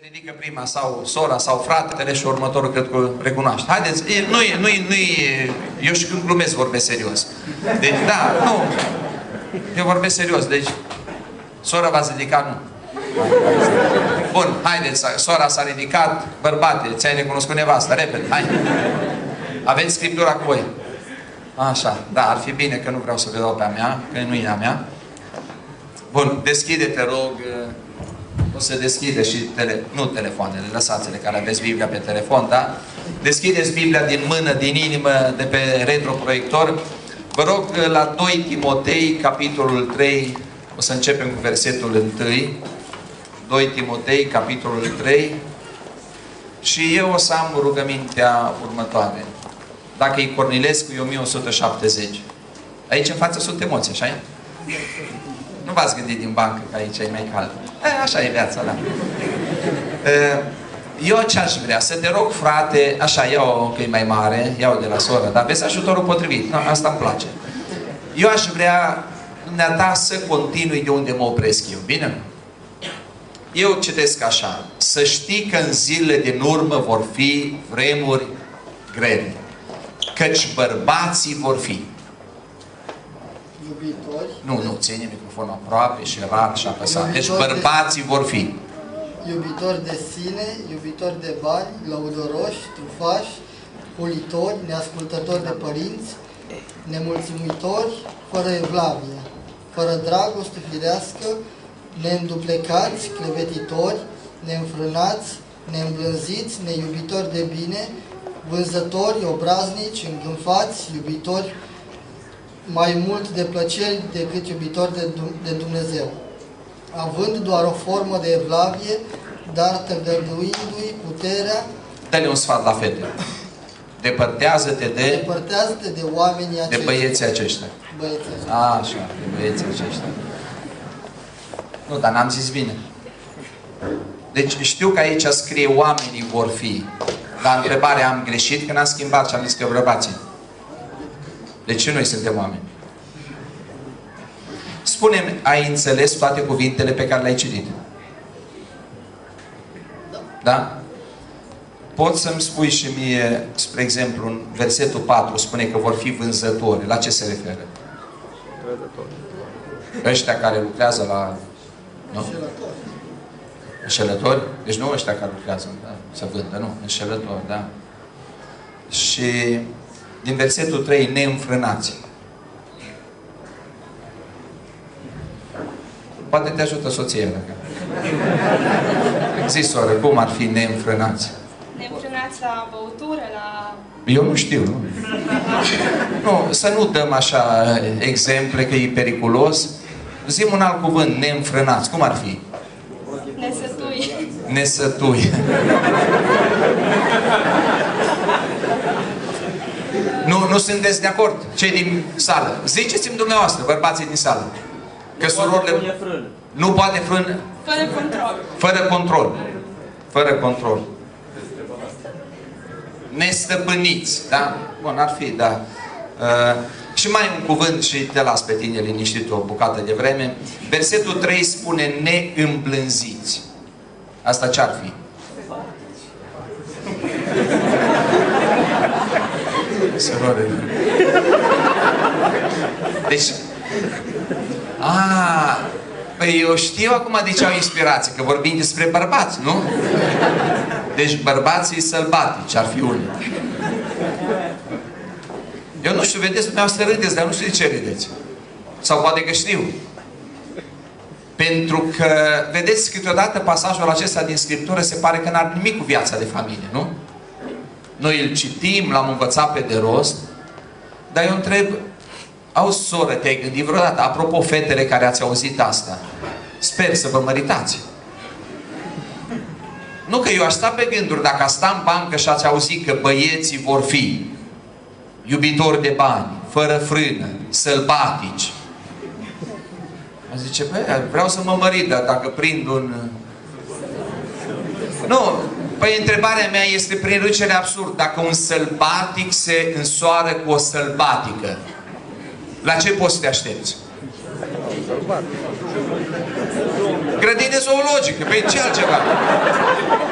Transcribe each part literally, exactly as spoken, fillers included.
ridică prima sau sora sau fratele și următorul cred că recunoaște. Haideți, nu-i, nu-i, nu-i, eu și când glumesc vorbesc serios. Deci, da, nu. Eu vorbesc serios, deci sora v-ați ridicat, nu. Bun, haideți, sora s-a ridicat, bărbate, ți-ai recunoscut nevasta, repede, hai. Aveți scriptura cu voi? Așa, da, ar fi bine că nu vreau să vă dau pe a mea, că nu e a mea. Bun, deschide, te rog, o să deschide și, tele, nu telefoanele, lăsați-le care aveți Biblia pe telefon, da? Deschideți Biblia din mână, din inimă, de pe retroproiector. Vă rog, la doi Timotei, capitolul trei, o să începem cu versetul unu. doi Timotei, capitolul trei. Și eu o să am rugămintea următoare. Dacă e Cornilescu, e o mie o sută șaptezeci. Aici în față sunt emoții, așa e? Nu v-ați gândit din bancă că aici e mai cald. E, așa e viața, da. Eu ce aș vrea? Să te rog, frate, așa, iau că e mai mare, iau de la soră, dar vezi ajutorul potrivit. No, asta îmi place. Eu aș vrea, dumneata, să continui de unde mă opresc eu, bine? Eu citesc așa. Să știi că în zilele din urmă vor fi vremuri grele. Căci bărbații vor fi iubitori. Nu, nu, ține microfonul aproape și rar și apăsat. Deci bărbații vor fi iubitori de sine, iubitori de bani, lăudoroși, trufași, hulitori, neascultători de părinți, nemulțumitori, fără evlavie, fără dragoste firească, neînduplecați, clevetitori, neînfrânați, neîmblânziți, neiubitori de bine, vânzători, obraznici, îngânfați, iubitori mai mult de plăceri decât iubitori de Dumnezeu, având doar o formă de evlavie, dar tăgăduindu-i puterea. Dă-le un sfat la fete. Depărtează-te de... Depărtează-te de oamenii aceștia. De băieții aceștia. Băieții aceștia. A, așa, de băieții aceștia. Nu, dar n-am zis bine. Deci știu că aici scrie oamenii vor fi. Dar întrebarea am greșit când am schimbat și am zis că bărbații. Deci și noi suntem oameni. Spune-mi, ai înțeles toate cuvintele pe care le-ai citit? Da. Da? Poți să-mi spui și mie, spre exemplu, în versetul patru spune că vor fi vânzători. La ce se referă? Vânzători. Ăștia care lucrează la... Nu? Înșelători. Înșelători? Deci nu ăștia care lucrează, da? Să vândă, nu. Înșelători, da. Și din versetul trei, neînfrânați. Poate te ajută soția, dacă... Zi, soră, cum ar fi neînfrânați? Neînfrânați la băutură, la... Eu nu știu, nu? Nu, să nu dăm așa exemple, că e periculos. Zi-mi un alt cuvânt, neînfrânați. Cum ar fi? Nesătui. Nesătui. Nu, nu sunteți de acord? Cei din sală. Ziceți-mi dumneavoastră, bărbații din sală. Că surorile... Nu poate frână. Fără control. Fără control. Fără control. Nestăpâniți. Da? Bun, ar fi, da. Uh, și mai un cuvânt și te las pe tine liniștit o bucată de vreme. Versetul trei spune neîmblânziți. Asta ce-ar fi? Surore. Deci... A, păi eu știu acum de ce au inspirație, că vorbim despre bărbați, nu? Deci bărbații sălbatici ar fi unii. Eu nu știu, vedeți, dumneavoastră râdeți, dar nu știu de ce râdeți. Sau poate că știu. Pentru că, vedeți, câteodată pasajul acesta din Scriptură se pare că n-are nimic cu viața de familie, nu? Noi îl citim, l-am învățat pe de rost, dar eu întreb, auzi, soră, te-ai gândit vreodată? Apropo, fetele care ați auzit asta, sper să vă măritați. Nu că eu aș sta pe gânduri, dacă ați sta în bancă și ați auzit că băieții vor fi iubitori de bani, fără frână, sălbatici. Mă zice, băi, vreau să mă mărit, dar dacă prind un... Nu, păi întrebarea mea este prin râcere absurd. Dacă un sălbatic se însoară cu o sălbatică, la ce poți să te aștepți? Grădină zoologică, pe ce altceva?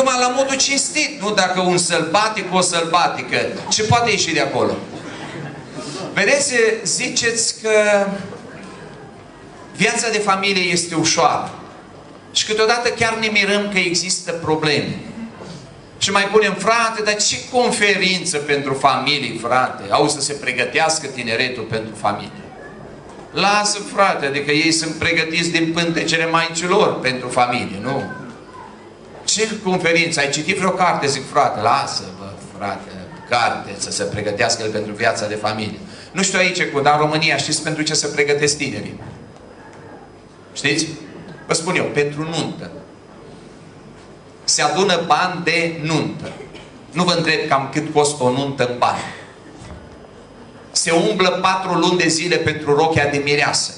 numai la modul cinstit, nu dacă un sălbatic, o sălbatică. Ce poate ieși de acolo? Vedeți, ziceți că viața de familie este ușoară. Și câteodată chiar ne mirăm că există probleme. Și mai punem, frate, dar ce conferință pentru familie, frate? Au să se pregătească tineretul pentru familie. Lasă, frate, adică ei sunt pregătiți din pântecele maicilor pentru familie, nu? Ce conferință? Ai citit vreo carte? Zic, frate, lasă, bă, frate, carte, să se pregătească el pentru viața de familie. Nu știu aici, dar în România știți pentru ce se pregătesc tinerii? Știți? Vă spun eu, pentru nuntă. Se adună bani de nuntă. Nu vă întreb cam cât costă o nuntă în bani. Se umblă patru luni de zile pentru rochia de mireasă.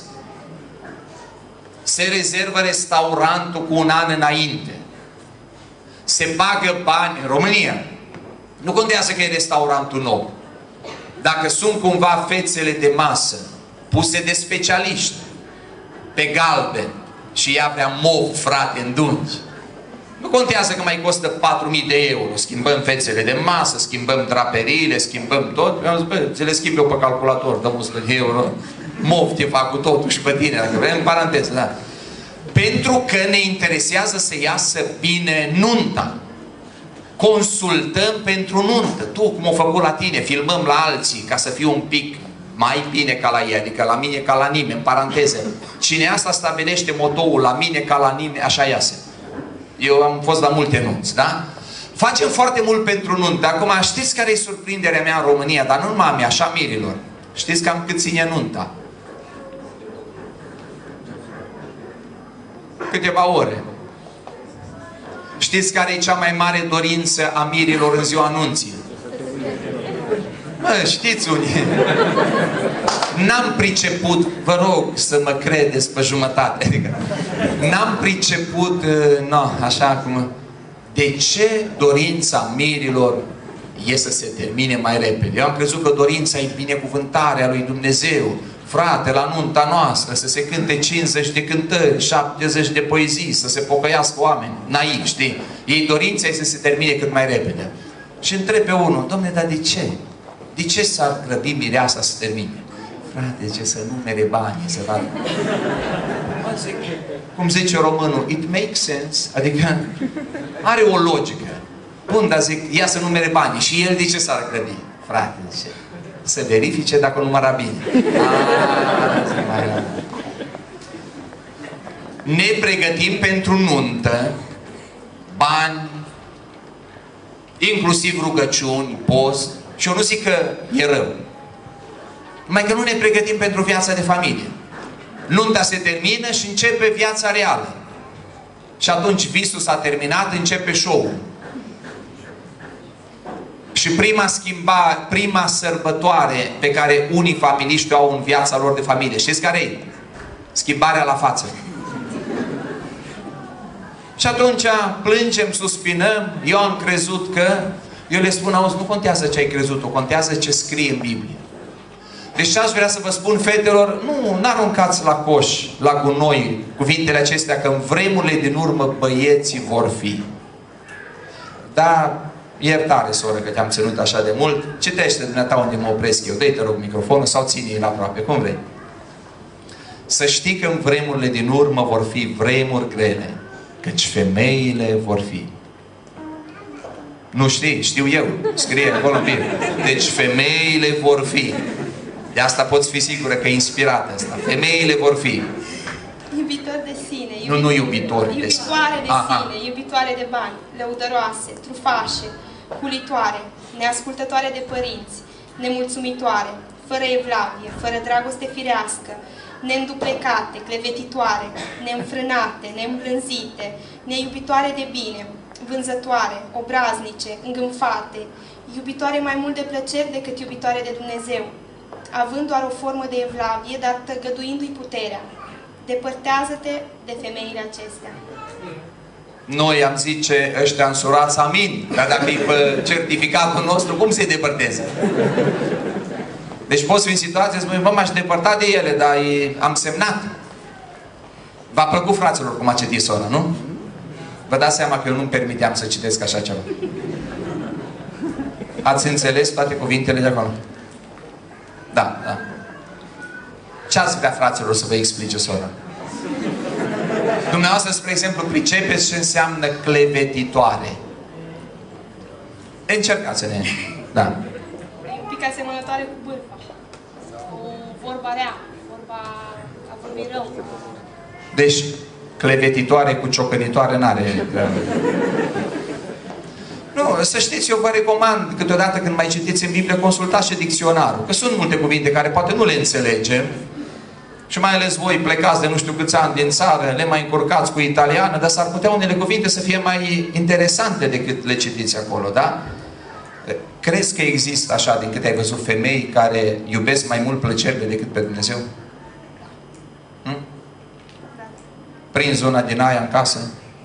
Se rezervă restaurantul cu un an înainte. Se bagă bani în România. Nu contează că e restaurantul nou. Dacă sunt cumva fețele de masă puse de specialiști pe galben și ea vrea mov, frate, în dungi, nu contează că mai costă patru mii de euro. Schimbăm fețele de masă, schimbăm draperiile, schimbăm tot. Eu am zis, bă, ți le schimb eu pe calculator, dăm o sută de euro. Mov te fac cu totul și pe tine, dacă vrei, în paranteză, da. Pentru că ne interesează să iasă bine nunta. Consultăm pentru nuntă. Tu, cum o făcut la tine, filmăm la alții ca să fie un pic mai bine ca la ei, adică la mine ca la nimeni, în paranteză. Cine asta stabilește motoul, la mine ca la nimeni, așa iasă. Eu am fost la multe nunți, da? Facem foarte mult pentru nuntă. Acum, știți care e surprinderea mea în România? Dar nu numai a mea, așa mirilor. Știți cam cât ține nunta? Câteva ore. Știți care e cea mai mare dorință a mirilor în ziua anunții? Mă, știți unii. N-am priceput, vă rog să mă credeți pe jumătate, adică n-am priceput, no, așa cum... De ce dorința mirilor e să se termine mai repede? Eu am crezut că dorința e binecuvântarea lui Dumnezeu. Frate, la nunta noastră, să se cânte cincizeci de cântări, șaptezeci de poezii, să se pocăiască oameni. Naiv, știi? Ei dorința e să se termine cât mai repede. Și întreb pe unul, dom'le, dar de ce? De ce s-ar grăbi mireasa să termine? Frate, zice, să numere banii, să vadă. Mă, zic, cum zice românul, it makes sense, adică are o logică. Bun, dar zic, ia să numere banii. Și el de ce s-ar grăbi? Frate, zice, să verifice dacă număra bine. Aaaa, ne pregătim pentru nuntă, bani, inclusiv rugăciuni, post, și eu nu zic că e rău. Numai că nu ne pregătim pentru viața de familie. Nunta se termină și începe viața reală. Și atunci visul s-a terminat, începe show-ul. Și prima schimba, prima sărbătoare pe care unii familiști o au în viața lor de familie, știți care e? Schimbarea la față. Și atunci plângem, suspinăm. Eu am crezut că... Eu le spun, auzi, nu contează ce ai crezut, o contează ce scrie în Biblie. Deci aș vrea să vă spun, fetelor, nu, n-aruncați la coș, la gunoi, cuvintele acestea, că în vremurile din urmă băieții vor fi. Dar, iertare, soră, că te-am ținut așa de mult. Citește dumneata unde mă opresc eu. Dă-i, te rog, microfonul sau ține-i aproape, cum vrei. Să știi că în vremurile din urmă vor fi vremuri grele, căci femeile vor fi. Nu știi? Știu eu. Scrie acolo în Biblie. Deci femeile vor fi. De asta poți fi sigură că e inspirată asta. Femeile vor fi. Iubitori de sine. Nu, nu iubitori de sine. Iubitoare de Aha. sine, iubitoare de bani, lăudăroase, trufașe, hulitoare, neascultătoare de părinți, nemulțumitoare, fără evlavie, fără dragoste firească, neînduplecate, clevetitoare, neînfrânate, neîmblânzite, neiubitoare de bine, vânzătoare, obraznice, îngânfate, iubitoare mai mult de plăceri decât iubitoare de Dumnezeu, având doar o formă de evlavie, dar tăgăduindu-i puterea. Depărtează-te de femeile acestea. Noi am zice, ăștia însurați, amin. Dar dacă e pe certificatul nostru, cum se depărteze? Deci poți fi în situație să spui, bă, m-aș depărta de ele, dar e, am semnat. V-a plăcut, fraților, cum a citit sora, nu? Vă dați seama că eu nu-mi permiteam să citesc așa ceva. Ați înțeles toate cuvintele de acolo? Da, da. Ce ați vrea, fraților, să vă explice sora? Dumneavoastră, spre exemplu, pricepeți ce înseamnă clevetitoare. Încercați-ne. Da. E un pic asemănătoare cu bârfa. O vorba rea, vorba a vorbi rău. Deci, clevetitoare cu ciocănitoare n-are... Nu, să știți, eu vă recomand câteodată când mai citiți în Biblie, consultați și dicționarul. Că sunt multe cuvinte care poate nu le înțelegem. Și mai ales voi plecați de nu știu câți ani din țară, le mai încurcați cu italiană, dar s-ar putea unele cuvinte să fie mai interesante decât le citiți acolo, da? Crezi că există așa, din câte ai văzut, femei care iubesc mai mult plăcerile decât pe Dumnezeu? Hm? Prinzi una din aia în casă?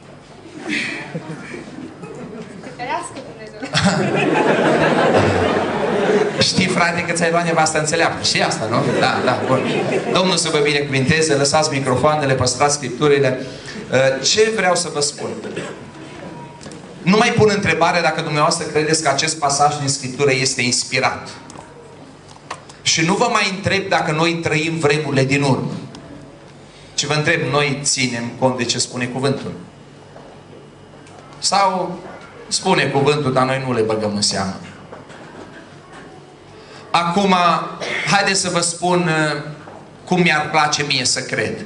Te ferească Dumnezeu. Știi, frate, că ți-ai luat nevastă înțeleaptă. Și asta, nu? Da, da, bun. Domnul să vă binecuvinteze, lăsați microfoanele, păstrați scripturile. Ce vreau să vă spun? Nu mai pun întrebarea dacă dumneavoastră credeți că acest pasaj din Scriptură este inspirat. Și nu vă mai întreb dacă noi trăim vremurile din urmă. Ci vă întreb, noi ținem cont de ce spune cuvântul? Sau spune cuvântul, dar noi nu le băgăm în seamă? Acum, haideți să vă spun cum mi-ar place mie să cred.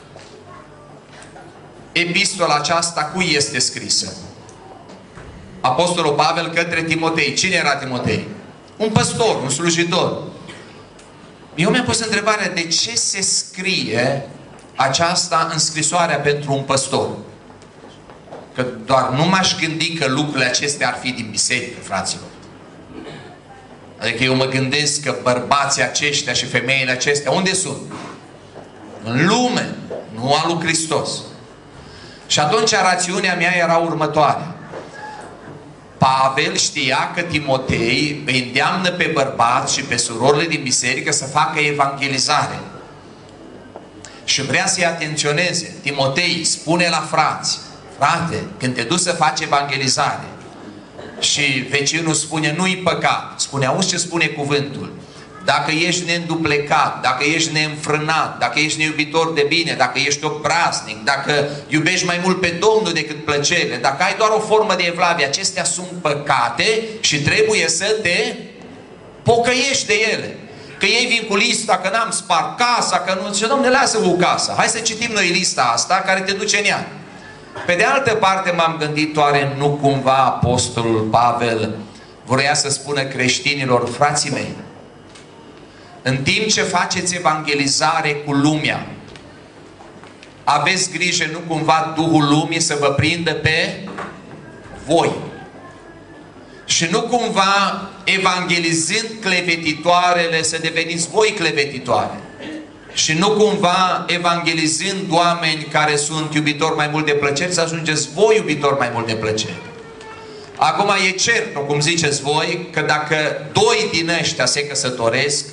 Epistola aceasta cui este scrisă? Apostolul Pavel către Timotei. Cine era Timotei? Un păstor, un slujitor. Eu mi-am pus întrebarea, de ce se scrie aceasta în scrisoarea pentru un păstor? Că doar nu m-aș gândi că lucrurile acestea ar fi din biserică, fraților. Adică eu mă gândesc că bărbații aceștia și femeile acestea, unde sunt? În lume, nu al lui Hristos. Și atunci rațiunea mea era următoarea. Pavel știa că Timotei îi îndeamnă pe bărbați și pe surorile din biserică să facă evangelizare. Și vrea să-i atenționeze. Timotei spune la frați, frate, când te duci să faci evangelizare și vecinul spune nu-i păcat, spune, auzi ce spune cuvântul. Dacă ești neînduplecat, dacă ești neînfrânat, dacă ești neiubitor de bine, dacă ești obraznic, dacă iubești mai mult pe Domnul decât plăcerile, dacă ai doar o formă de evlavie, acestea sunt păcate și trebuie să te pocăiești de ele. Că ei vin cu lista, că n-am spart casa, că nu... Zice, Dom'le, lasă-vă casa. Hai să citim noi lista asta care te duce în ea. Pe de altă parte m-am gândit, oare nu cumva Apostolul Pavel vrea să spună creștinilor, frații mei, în timp ce faceți evangelizare cu lumea, aveți grijă nu cumva Duhul lumii să vă prindă pe voi. Și nu cumva evangelizând clevetitoarele să deveniți voi clevetitoare. Și nu cumva evangelizând oameni care sunt iubitori mai mult de plăceri să ajungeți voi iubitori mai mult de plăceri. Acum e cert, cum ziceți voi, că dacă doi din ăștia se căsătoresc,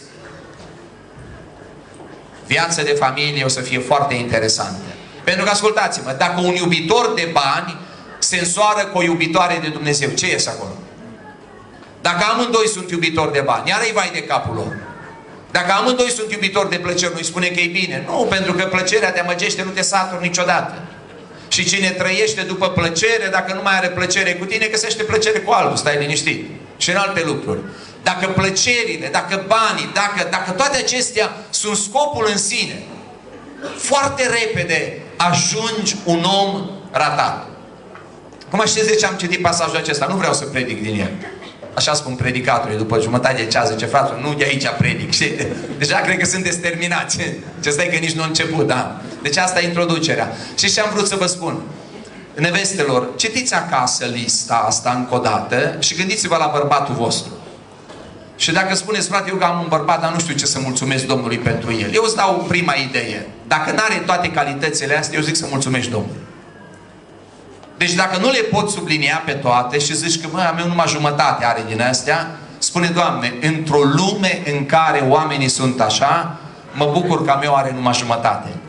viața de familie o să fie foarte interesantă. Pentru că, ascultați-mă, dacă un iubitor de bani se însoară cu o iubitoare de Dumnezeu, ce iese acolo? Dacă amândoi sunt iubitori de bani, iar îi vai de capul lor. Dacă amândoi sunt iubitori de plăceri, nu-i spune că e bine. Nu, pentru că plăcerea te amăgește, nu te saturi niciodată. Și cine trăiește după plăcere, dacă nu mai are plăcere cu tine, găsește plăcere cu altul, stai liniștit. Și în alte lucruri. Dacă plăcerile, dacă banii, dacă, dacă toate acestea sunt scopul în sine, foarte repede ajungi un om ratat. Cum știți de ce am citit pasajul acesta? Nu vreau să predic din el. Așa spun predicatorii după jumătate de ceas, zice, frate, nu de aici predic. Și deja cred că sunteți terminați. Ce stai că nici nu a început, da? Deci asta e introducerea. Și ce am vrut să vă spun? Nevestelor, citiți acasă lista asta încă o dată și gândiți-vă la bărbatul vostru. Și dacă spuneți, frate, eu că am un bărbat, dar nu știu ce să mulțumesc Domnului pentru el. Eu îți dau prima idee. Dacă n-are toate calitățile astea, eu zic să mulțumești Domnului. Deci dacă nu le poți sublinia pe toate și zici că, mă, am eu numai jumătate are din astea, spune, Doamne, într-o lume în care oamenii sunt așa, mă bucur că am eu are numai jumătate.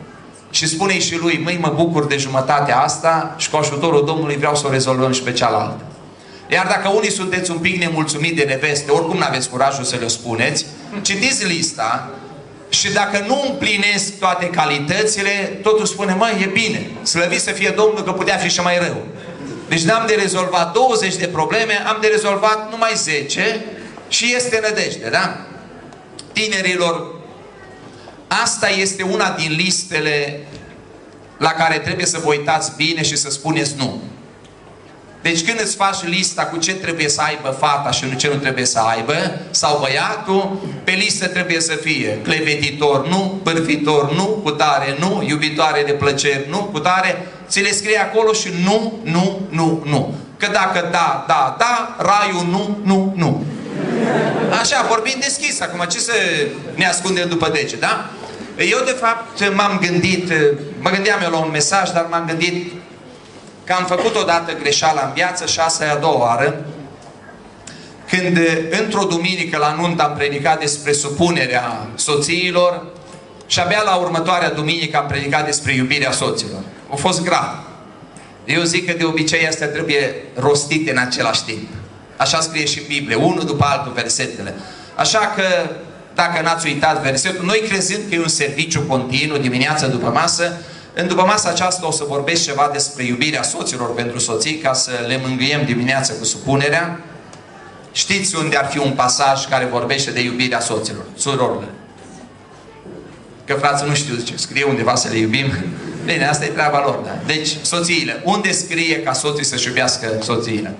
și spune și lui, măi, mă bucur de jumătatea asta și cu ajutorul Domnului vreau să o rezolvăm și pe cealaltă. Iar dacă unii sunteți un pic nemulțumit de neveste, oricum n-aveți curajul să le spuneți, citiți lista și dacă nu împlinesc toate calitățile, totul spune, măi, e bine, slăvit să fie Domnul că putea fi și mai rău. Deci n-am de rezolvat douăzeci de probleme, am de rezolvat numai zece și este nădejde, da? Tinerilor, asta este una din listele la care trebuie să vă uitați bine și să spuneți nu. Deci când îți faci lista cu ce trebuie să aibă fata și nu ce nu trebuie să aibă, sau băiatul, pe listă trebuie să fie clevetitor nu, bârfitor nu, cutare nu, iubitoare de plăceri nu, cutare, ți le scrie acolo și nu, nu, nu, nu. Că dacă da, da, da, raiul nu, nu, nu. Așa, vorbim deschis acum, ce să ne ascundem după dege, da? Eu de fapt m-am gândit, mă gândeam eu la un mesaj, dar m-am gândit că am făcut odată greșeala în viață și asta e a doua oară, când într-o duminică la nuntă am predicat despre supunerea soțiilor și abia la următoarea duminică am predicat despre iubirea soților. A fost grav. Eu zic că de obicei astea trebuie rostite în același timp. Așa scrie și în Biblie, unul după altul versetele. Așa că, dacă n-ați uitat versetul, noi crezând că e un serviciu continuu, dimineața după masă, în după masa aceasta o să vorbesc ceva despre iubirea soților pentru soții, ca să le mângâiem dimineața cu supunerea. Știți unde ar fi un pasaj care vorbește de iubirea soților? Surorile. Că frații nu știu ce scrie undeva să le iubim. Bine, asta e treaba lor, da? Deci, soțiile. Unde scrie ca soții să-și iubească soțiile?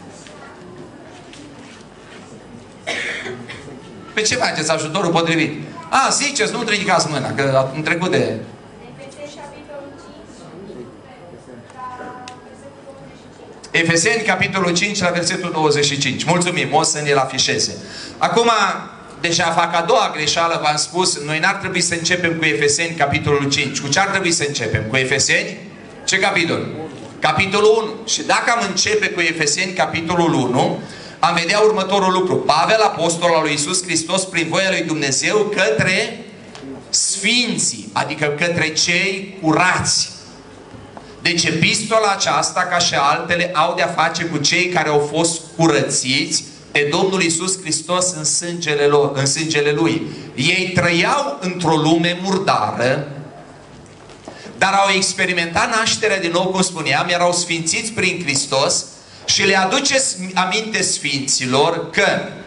Pe ce faceți ajutorul potrivit? A, ziceți, nu ridicați mâna, că am trecut de... Efeseni, capitolul cinci, la versetul douăzeci și cinci. Mulțumim, o să ne-l afișeze. Acum, deja fac a doua greșeală, v-am spus, noi n-ar trebui să începem cu Efeseni, capitolul cinci. Cu ce ar trebui să începem? Cu Efeseni? Ce capitol? Capitolul unu. Și dacă am începe cu Efeseni, capitolul unu, am vedea următorul lucru. Pavel, apostol al lui Iisus Hristos, prin voia lui Dumnezeu, către sfinții, adică către cei curați. Deci epistola aceasta, ca și altele, au de-a face cu cei care au fost curățiți de Domnul Iisus Hristos în sângele, lor, în sângele Lui. Ei trăiau într-o lume murdară, dar au experimentat nașterea din nou, cum spuneam, erau sfințiți prin Hristos și le aduceți aminte sfinților că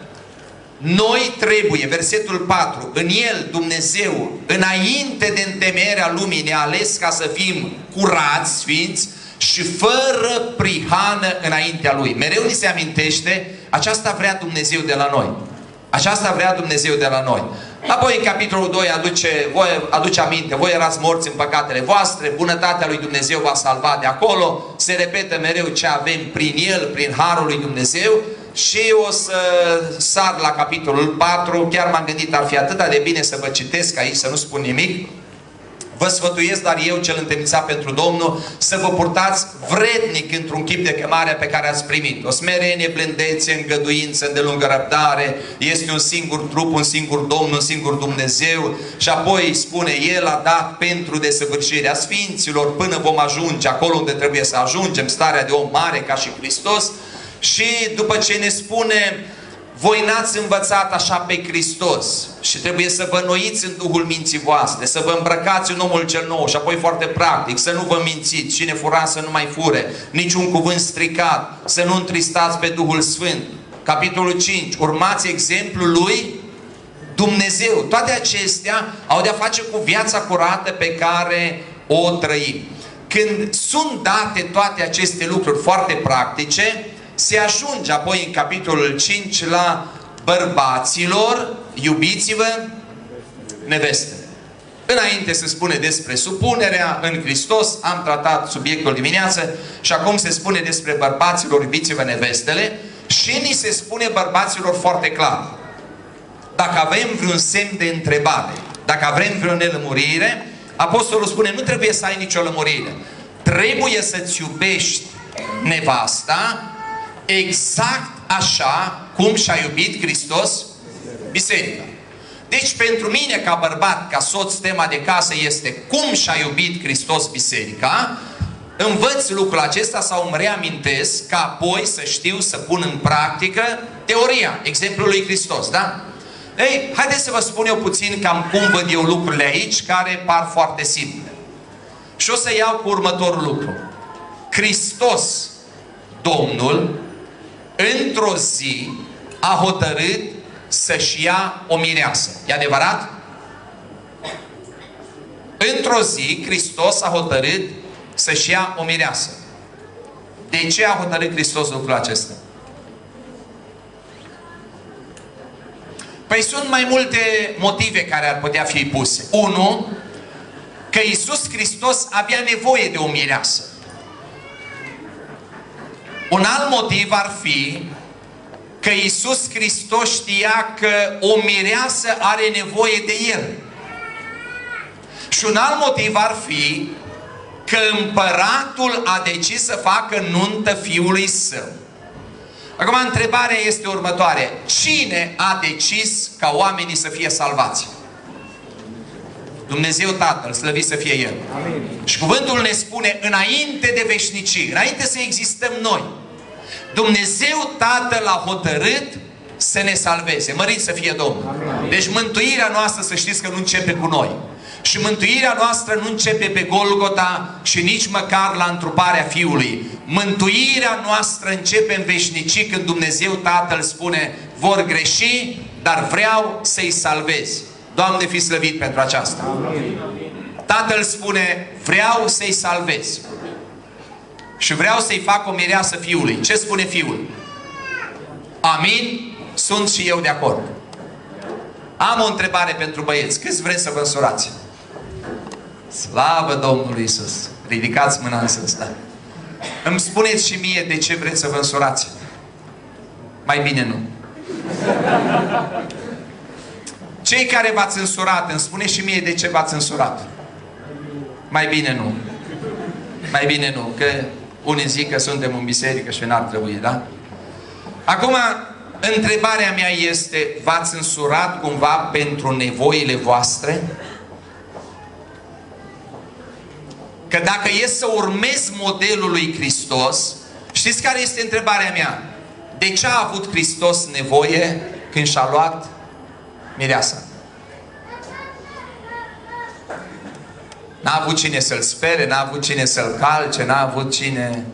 noi trebuie, versetul patru, în El, Dumnezeu, înainte de întemeierea lumii ne-a ales ca să fim curați, sfinți și fără prihană înaintea Lui. Mereu ni se amintește, aceasta vrea Dumnezeu de la noi. Aceasta vrea Dumnezeu de la noi. Apoi în capitolul doi aduce, voi, aduce aminte, voi erați morți în păcatele voastre, bunătatea lui Dumnezeu v-a salvat de acolo, se repetă mereu ce avem prin El, prin Harul lui Dumnezeu. Și o să sar la capitolul patru, chiar m-am gândit, ar fi atât de bine să vă citesc aici, să nu spun nimic. Vă sfătuiesc, dar eu cel întemnițat pentru Domnul, să vă purtați vrednic într-un chip de chemare pe care ați primit. O smerenie, blândețe, îngăduință, îndelungă răbdare, este un singur trup, un singur Domn, un singur Dumnezeu. Și apoi spune, El a dat pentru desăvârșirea sfinților până vom ajunge acolo unde trebuie să ajungem, starea de om mare ca și Hristos. Și după ce ne spune, voi n-ați învățat așa pe Hristos și trebuie să vă înnoiți în Duhul minții voastre, să vă îmbrăcați în omul cel nou și apoi foarte practic, să nu vă mințiți, cine fura să nu mai fure, niciun cuvânt stricat, să nu întristați pe Duhul Sfânt. Capitolul cinci, urmați exemplul lui Dumnezeu. Toate acestea au de-a face cu viața curată pe care o trăim. Când sunt date toate aceste lucruri foarte practice, se ajunge apoi în capitolul cinci la bărbaților, iubiți-vă nevestele. Înainte se spune despre supunerea în Hristos, am tratat subiectul dimineață și acum se spune despre bărbaților, iubiți-vă nevestele și ni se spune bărbaților foarte clar. Dacă avem vreun semn de întrebare, dacă avem vreo nelămurire, apostolul spune, nu trebuie să ai nicio lămurire. Trebuie să-ți iubești nevasta exact așa cum și-a iubit Hristos biserica. Deci pentru mine ca bărbat, ca soț, tema de casă este cum și-a iubit Hristos biserica. Învăț lucrul acesta sau îmi reamintesc ca apoi să știu să pun în practică teoria, exemplul lui Hristos, da? Ei, haideți să vă spun eu puțin cam cum văd eu lucrurile aici, care par foarte simple. Și o să iau cu următorul lucru. Hristos, Domnul, într-o zi a hotărât să-și ia o mireasă. E adevărat? Într-o zi, Hristos a hotărât să-și ia o mireasă. De ce a hotărât Hristos lucrul acesta? Păi sunt mai multe motive care ar putea fi puse. Unu, că Iisus Hristos avea nevoie de o mireasă. Un alt motiv ar fi că Iisus Hristos știa că o mireasă are nevoie de El. Și un alt motiv ar fi că împăratul a decis să facă nuntă fiului său. Acum, întrebarea este următoare. Cine a decis ca oamenii să fie salvați? Dumnezeu Tatăl, slăvit să fie El. Amin. Și cuvântul ne spune, înainte de veșnicii, înainte să existăm noi, Dumnezeu Tatăl a hotărât să ne salveze. Mărit să fie Domnul. Amin. Deci mântuirea noastră, să știți că nu începe cu noi. Și mântuirea noastră nu începe pe Golgota și nici măcar la întruparea Fiului. Mântuirea noastră începe în veșnicii când Dumnezeu Tatăl spune, vor greși, dar vreau să-i salvezi. Doamne, fi slăvit pentru aceasta. Amin. Tatăl spune, vreau să-i salvezi. Și vreau să-i fac o mireasă Fiului. Ce spune Fiul? Amin, sunt și eu de acord. Am o întrebare pentru băieți. Câți vreți să vă însurați? Slavă Domnului Iisus! Ridicați mâna în sus, da. Îmi spuneți și mie de ce vreți să vă însurați. Mai bine nu. Cei care v-ați însurat, îmi spuneți și mie de ce v-ați însurat. Mai bine nu. Mai bine nu, că unii zic că suntem în biserică și n-ar trebui, da? Acum, întrebarea mea este, v-ați însurat cumva pentru nevoile voastre? Că dacă e să urmez modelul lui Hristos, știți care este întrebarea mea? De ce a avut Hristos nevoie când și-a luat mireasa? N-a avut cine să-l spere, n-a avut cine să-l calce, n-a avut cine...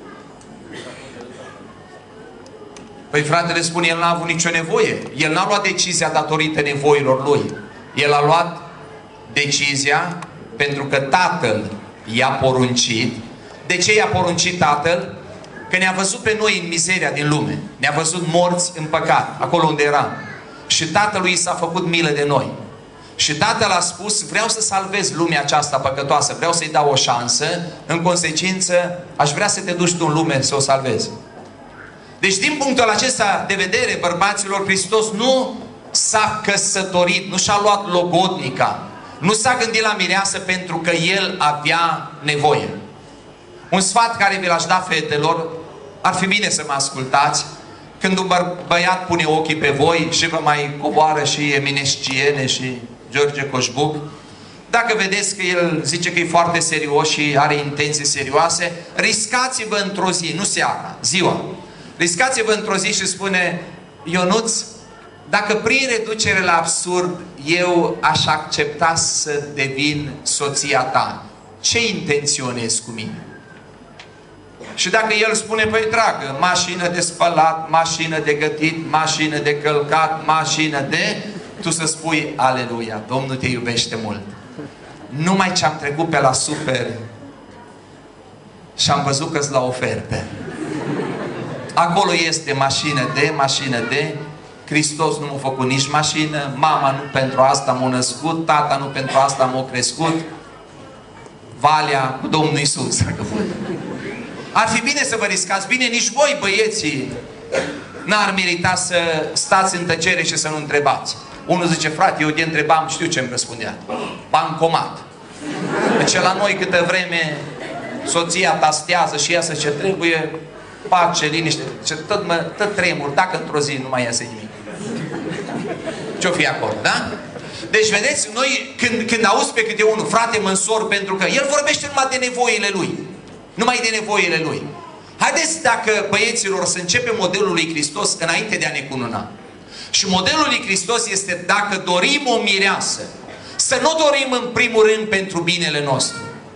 Păi fratele spune, el n-a avut nicio nevoie. El n-a luat decizia datorită nevoilor lui. El a luat decizia pentru că Tatăl i-a poruncit. De ce i-a poruncit Tatăl? Că ne-a văzut pe noi în mizeria din lume. Ne-a văzut morți în păcat, acolo unde eram. Și Tatălui s-a făcut milă de noi. Și Tatăl a spus, vreau să salvez lumea aceasta păcătoasă, vreau să-i dau o șansă, în consecință, aș vrea să te duci tu în lume să o salvezi. Deci, din punctul acesta de vedere, bărbaților, Hristos nu s-a căsătorit, nu și-a luat logodnica, nu s-a gândit la mireasă pentru că El avea nevoie. Un sfat care vi l-aș da fetelor, ar fi bine să mă ascultați, când un băiat pune ochii pe voi și vă mai coboară și Eminesciene și George Coșbuc, dacă vedeți că el zice că e foarte serios și are intenții serioase, riscați-vă într-o zi, nu seara, ziua. Riscați-vă într-o zi și spune, Ionuț, dacă prin reducere la absurd eu aș accepta să devin soția ta, ce intenționezi cu mine? Și dacă el spune, păi dragă, mașină de spălat, mașină de gătit, mașină de călcat, mașină de... Tu să spui, aleluia, Domnul te iubește mult. Numai ce am trecut pe la super și am văzut că-s la oferte. Acolo este mașină de, mașină de, Hristos nu m-a făcut nici mașină, mama nu pentru asta m-a născut, tata nu pentru asta m-a crescut, Valea cu Domnul Iisus. Ar fi bine să vă riscați, bine, nici voi, băieții, n-ar merita să stați în tăcere și să nu întrebați. Unul zice, frate, eu de întrebam, știu ce îmi răspundea. Bancomat. Deci la noi câtă vreme soția tastează și iasă ce trebuie, pace, liniște, ce tot, mă, tot tremur, dacă într-o zi nu mai iasă nimic. ce-o fi acolo, da? Deci, vedeți, noi când, când auzi pe câte unul, frate, mă însor pentru că el vorbește numai de nevoile lui. Numai de nevoile lui. Haideți, dacă băieților, să începem modelul lui Hristos înainte de a ne cununa. Și modelul lui Hristos este, dacă dorim o mireasă, să nu dorim în primul rând pentru binele nostru.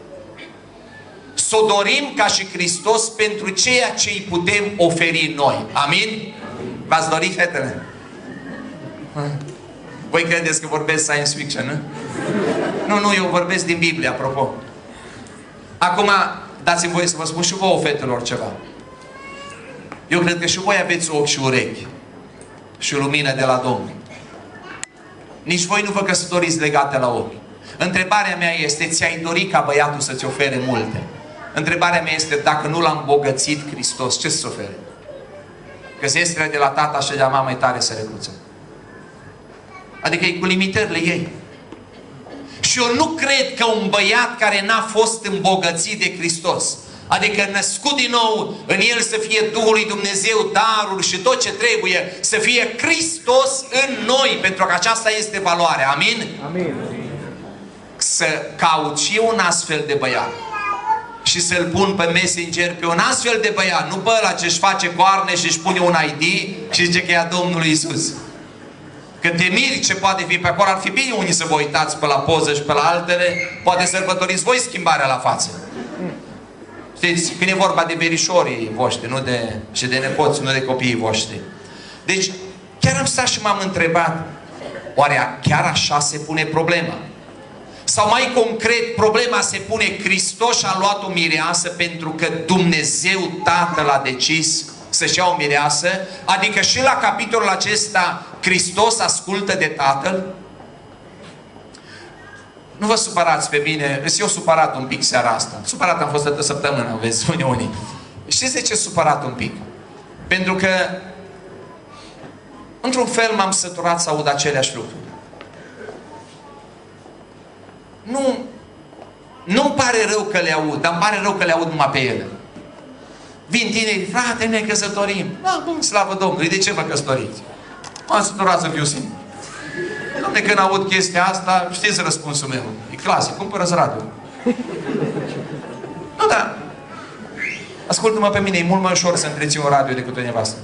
Să o dorim ca și Hristos pentru ceea ce îi putem oferi noi. Amin? V-ați dorit, fetele? Voi credeți că vorbesc science fiction, nu? Nu, nu, eu vorbesc din Biblie, apropo. Acum, dați-mi voie să vă spun și vouă, fetelor, ceva. Eu cred că și voi aveți ochi și urechi. Și lumină de la Domnul. Nici voi nu vă căsătoriți legate la ochi. Întrebarea mea este, ți-ai dorit ca băiatul să-ți ofere multe? Întrebarea mea este, dacă nu l-a îmbogățit Hristos, ce să-ți ofere? Că zestrea de la tata și de la mama e tare să recuță. Adică e cu limitările ei. Și eu nu cred că un băiat care n-a fost îmbogățit de Hristos, adică născut din nou, în el să fie Duhul lui Dumnezeu, darul și tot ce trebuie, să fie Hristos în noi, pentru că aceasta este valoarea. Amin? Amin. Să caut și eu un astfel de băiat și să-l pun pe Messenger pe un astfel de băiat, nu pe ăla ce-și face coarne și își pune un I D și zice că e a Domnului Iisus. Că te miri ce poate fi pe acolo, ar fi bine unii să vă uitați pe la poză și pe la altele, poate sărbătoriți voi schimbarea la față. Știți, când e vorba de verișorii voștri, nu de, și de nepoți, nu de copiii voștri. Deci, chiar am stat și m-am întrebat, oare chiar așa se pune problema? Sau mai concret, problema se pune, Hristos a luat o mireasă pentru că Dumnezeu Tatăl a decis să-și ia o mireasă, adică și la capitolul acesta Hristos ascultă de Tatăl? Nu vă supărați pe mine, eu supărat un pic seara asta. Supărat am fost toată săptămâna, vezi, spune unii. Știți de ce supărat un pic? Pentru că într-un fel m-am săturat să aud aceleași lucruri. Nu, nu-mi pare rău că le aud, dar îmi pare rău că le aud numai pe ele. Vin tineri, frate, ne căsătorim. Da, bun, slavă Domnului, de ce vă căsătoriți? M-am săturat să fiu singur. Dom'le, când aud chestia asta, știți răspunsul meu. E clasic, cumpără-ți radio. Nu, da. Ascultă-mă pe mine, e mult mai ușor să întreții un radio decât o nevastă.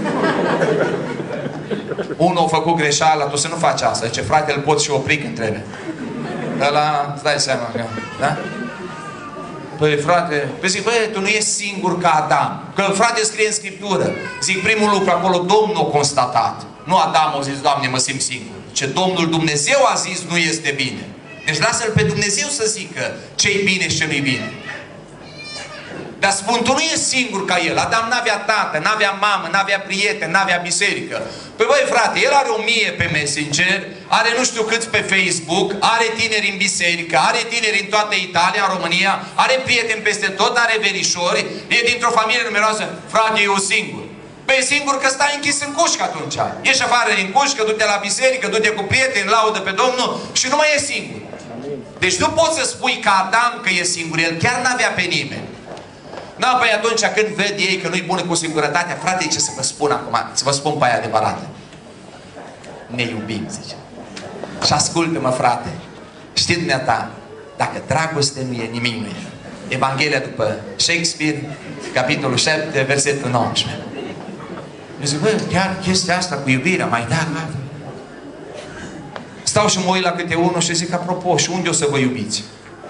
Unul a făcut greșeala, tu să nu faci asta. Zice, frate, îl poți și opri când trebuie. Ăla, îți dai seama, da? Păi, frate, păi zic, băi, tu nu ești singur ca Adam. Că, frate, scrie în Scriptură. Zic, primul lucru acolo, Domnul a constatat. Nu Adam a zis, Doamne, mă simt singur. Ce Domnul Dumnezeu a zis, nu este bine. Deci lasă-L pe Dumnezeu să zică ce-i bine și ce nu-i bine. Dar spun, tu nu ești singur ca el. Adam n-avea tată, n-avea mamă, n-avea prieten, n-avea biserică. Păi băi, frate, el are o mie pe Messenger, are nu știu câți pe Facebook, are tineri în biserică, are tineri în toată Italia, în România, are prieteni peste tot, are verișori, e dintr-o familie numeroasă. Frate, eu singur. Păi singur că stai închis în cușcă atunci. Ieși afară din cușcă, du-te la biserică, du-te cu prieteni, laudă pe Domnul și nu mai e singur. Deci nu poți să spui ca Adam că e singur, el chiar n-avea pe nimeni. Da, păi atunci când ved ei că nu-i bună cu singurătatea, frate, ce să vă spun acum? Să vă spun pe aia adevărată. Ne iubim, zice. Și ascultă-mă, frate. Știi dumneata, dacă dragoste nu e, nimic nu e. Evanghelia după Shakespeare, capitolul șapte, versetul nouăsprezece. Eu zic, bă, chiar chestia asta cu iubirea, mai da, gata. Stau și mă uit la câte unul și zic, apropo, și unde o să vă iubiți?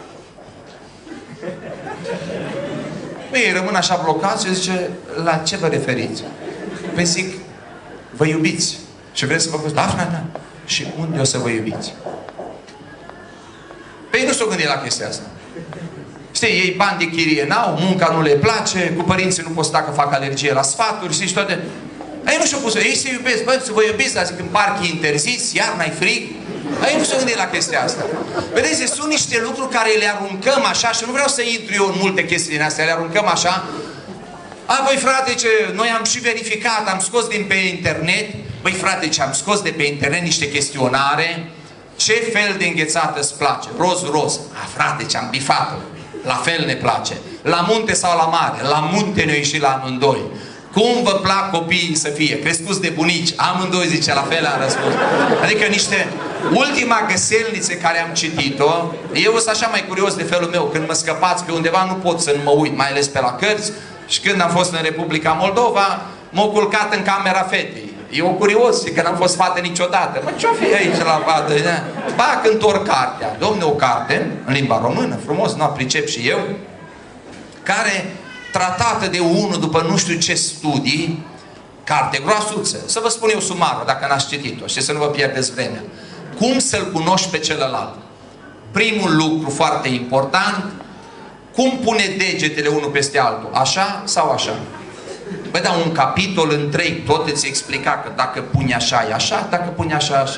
Păi, rămân așa blocați și zice, la ce vă referiți? Păi zic, vă iubiți. Și vreți să vă gândiți, da, frate, da. Și unde o să vă iubiți? Păi nu s-o gândit la chestia asta. Știi, ei bani de chirie n-au, munca nu le place, cu părinții nu pot sta că fac alergie la sfaturi, știi, și toate. Ei nu și-au pus, ei se iubesc, bă, să vă iubiți, dar zic, în parc e interzis, iarna e frig. Ei nu s-o gândit la chestia asta. Vedeți, sunt niște lucruri care le aruncăm așa și nu vreau să intru eu în multe chestii din astea, le aruncăm așa. A, băi frate, ce, noi am și verificat, am scos din pe internet, băi frate, ce am scos de pe internet niște chestionare, ce fel de înghețată îți place? Roz, roz. A, frate, ce am bifat-o. La fel ne place. La munte sau la mare? La munte ne-o ieșit la amândoi. Cum vă plac copiii să fie? Crescuți de bunici. Amândoi zice, la fel am răspuns. Adică niște... Ultima găselniță care am citit-o, eu sunt așa mai curios de felul meu. Când mă scăpați pe undeva, nu pot să nu mă uit, mai ales pe la cărți. Și când am fost în Republica Moldova, m-au culcat în camera fetei. Eu curios, că n-am fost fată niciodată. Mă, ce-o fi aici la vadă? Ba, când întorc cartea. Dom'le, o carte, în limba română, frumos, nu pricep și eu, care, tratată de unul după nu știu ce studii, carte groasuță. Să vă spun eu sumarul, dacă n-ați citit-o, și să nu vă pierdeți vremea. Cum să-l cunoști pe celălalt? Primul lucru foarte important, cum pune degetele unul peste altul? Așa sau așa? Băi, dar un capitol întreg tot îți explica că dacă pune așa e așa, dacă pune așa, așa.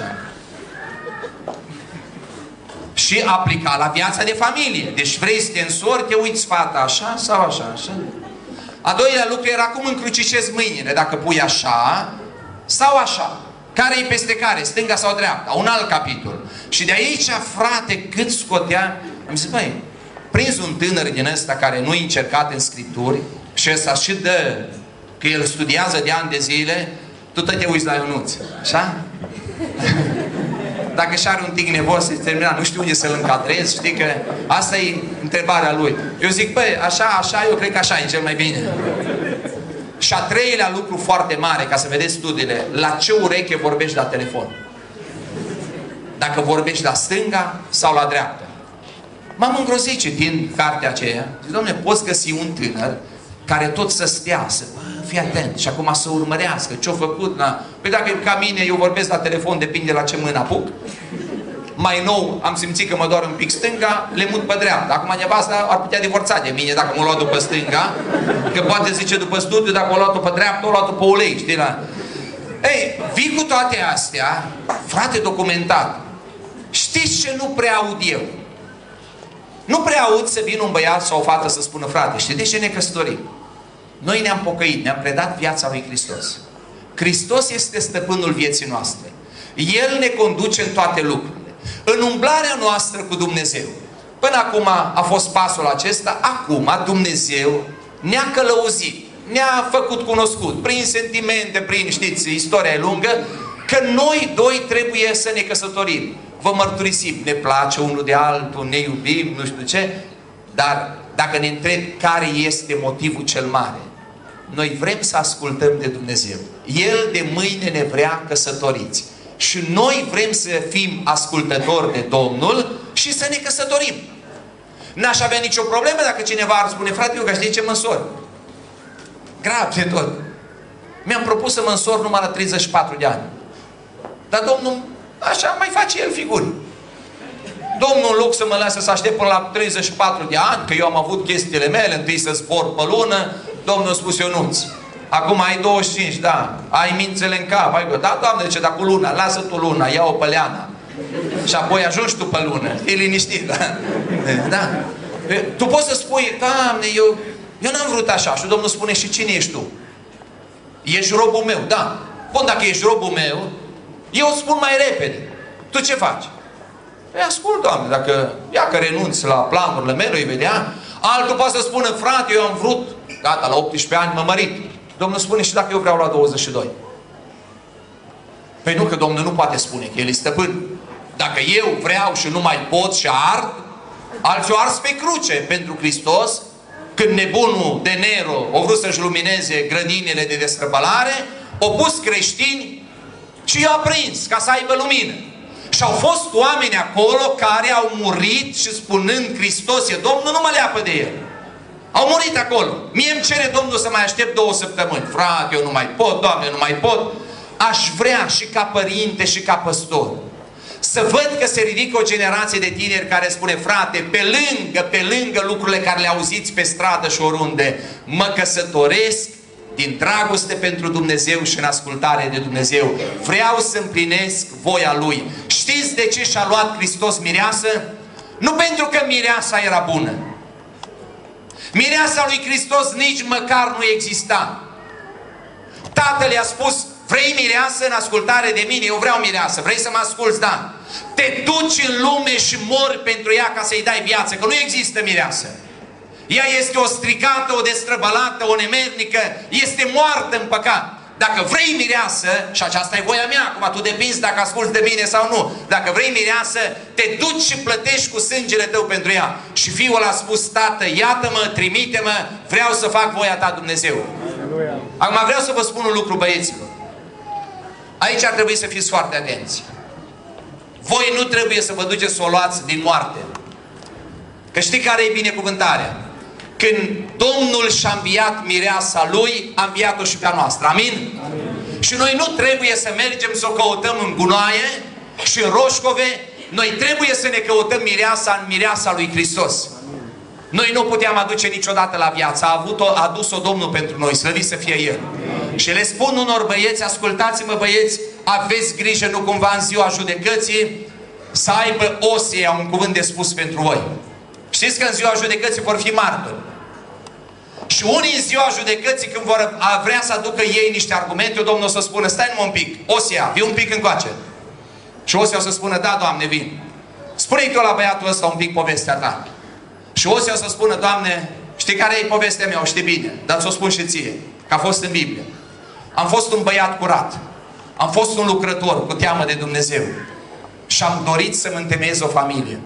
Și aplica la viața de familie. Deci vrei să te însori, te uiți fata așa sau așa, așa. A doilea lucru era cum încrucișezi mâinile, dacă pui așa sau așa. Care e peste care? Stânga sau dreapta? Un alt capitol. Și de aici, frate, cât scotea... Am zis, băi, prins un tânăr din ăsta care nu-i încercat în Scripturi și ăsta și dă, că el studiază de ani de zile, tu tot te uiți la Ionuț. Așa? Dacă și are un tic nevos, se termina, nu știu unde să-l încadrez, știi că asta e întrebarea lui. Eu zic, băi, așa, așa, eu cred că așa e cel mai bine. Și a treilea lucru foarte mare, ca să vedeți studiile, la ce ureche vorbești la telefon? Dacă vorbești la stânga sau la dreapta? M-am îngrozit citind cartea aceea. Zic, dom'le, poți găsi un tânăr care tot să stea, să fii atent și acum să urmărească ce-a făcut. Na. Păi dacă e ca mine, eu vorbesc la telefon, depinde la ce mână apuc. Mai nou am simțit că mă doar un pic stânga, le mut pe dreapta. Acum nevasta ar putea divorța de mine dacă m-a luat după stânga, că poate zice după studiu, dacă m-a luat-o pe dreapta, o luat-o pe ulei, știi? La... Ei, vii cu toate astea, frate, documentat. Știți ce nu prea aud eu? Nu prea aud să vină un băiat sau o fată să spună, frate, știi de ce ne căsătorim? Noi ne-am pocăit, ne-am predat viața lui Hristos. Hristos este stăpânul vieții noastre. El ne conduce în toate lucrurile. În umblarea noastră cu Dumnezeu. Până acum a fost pasul acesta, acum Dumnezeu ne-a călăuzit, ne-a făcut cunoscut, prin sentimente, prin, știți, istoria e lungă, că noi doi trebuie să ne căsătorim. Vă mărturisim, ne place unul de altul, ne iubim, nu știu ce, dar dacă ne întrebi care este motivul cel mare, noi vrem să ascultăm de Dumnezeu. El de mâine ne vrea căsătoriți. Și noi vrem să fim ascultători de Domnul și să ne căsătorim. N-aș avea nicio problemă dacă cineva ar spune, frate, eu că știi ce mă însor? Grav de tot. Mi-am propus să mă însor numai la treizeci și patru de ani. Dar Domnul, așa mai face el figuri. Domnul, în loc să mă lase să aștept până la treizeci și patru de ani, că eu am avut chestiile mele, întâi să zbor pe lună, Domnul a spus, Ionuț, acum ai douăzeci și cinci, da, ai mințele în cap, ai... Da, Doamne, ce, dar cu luna, lasă tu luna, ia-o pe leana. Și apoi ajungi tu pe lună, e liniștit, da? Da. Tu poți să spui, Doamne, eu, eu n-am vrut așa. Și Domnul spune, și cine ești tu? Ești robul meu, da. Bun, dacă ești robul meu, eu spun mai repede. Tu ce faci? Păi ascult, Doamne, dacă ia că renunți la planurile mele, îi vedea. Altul poate să spună, frate, eu am vrut, gata, la optsprezece ani mă mărit. Domnul spune, și dacă eu vreau la douăzeci și doi? Păi nu, că Domnul nu poate spune, că El e stăpân. Dacă eu vreau și nu mai pot și ard, alții o ars pe cruce pentru Hristos, când nebunul de Nero a vrut să-și lumineze grădinile de destrăbălare, au pus creștini și i-a prins ca să aibă lumină. Și au fost oameni acolo care au murit și spunând Hristos e Domnul, nu mă leapă de El. Au murit acolo. Mie îmi cere Domnul să mai aștept două săptămâni. Frate, eu nu mai pot, Doamne, nu mai pot. Aș vrea și ca părinte și ca păstor să văd că se ridică o generație de tineri care spune, frate, pe lângă, pe lângă lucrurile care le auziți pe stradă și oriunde, mă căsătoresc din dragoste pentru Dumnezeu și în ascultare de Dumnezeu. Vreau să împlinesc voia Lui. Știți de ce și-a luat Hristos mireasă? Nu pentru că mireasa era bună. Mireasa lui Hristos nici măcar nu exista. Tatăl i-a spus, vrei mireasă în ascultare de mine? Eu vreau mireasă. Vrei să mă asculți? Da. Te duci în lume și mori pentru ea ca să-i dai viață. Că nu există mireasă. Ea este o stricată, o destrăbălată, o nemernică, este moartă în păcat. Dacă vrei mireasă, și aceasta e voia mea, acum tu depinzi dacă asculți de bine sau nu, dacă vrei mireasă, te duci și plătești cu sângele tău pentru ea. Și fiul a spus, tată, iată-mă, trimite-mă, vreau să fac voia ta, Dumnezeu. Acum vreau să vă spun un lucru, băieților. Aici ar trebui să fiți foarte atenți. Voi nu trebuie să vă duceți să o luați din moarte. Că știi care e binecuvântarea? Când Domnul și-a înviat mireasa Lui, a înviat-o și pe a noastră. Amin? Amin? Și noi nu trebuie să mergem să o căutăm în gunoaie și în roșcove. Noi trebuie să ne căutăm mireasa în mireasa Lui Hristos. Amin. Noi nu puteam aduce niciodată la viață. A avut-o, a adus-o Domnul pentru noi. Slăvit să fie El. Amin. Și le spun unor băieți, ascultați-mă băieți, aveți grijă nu cumva în ziua judecății să aibă Osea un cuvânt de spus pentru voi. Știți că în ziua judecății vor fi martori. Și unii în ziua judecății, când vor vrea să aducă ei niște argumente, Domnul o să spună, stai numai un pic, Osea, vii un pic încoace. Și Osea o să spună, da, Doamne, vin. Spune-i tu la băiatul ăsta un pic povestea ta. Și Osea o să spună, Doamne, știi care e povestea mea, o știi bine, dar ți-o spun și ție, că a fost în Biblie. Am fost un băiat curat. Am fost un lucrător cu teamă de Dumnezeu. Și am dorit să-mi întemeiez o familie.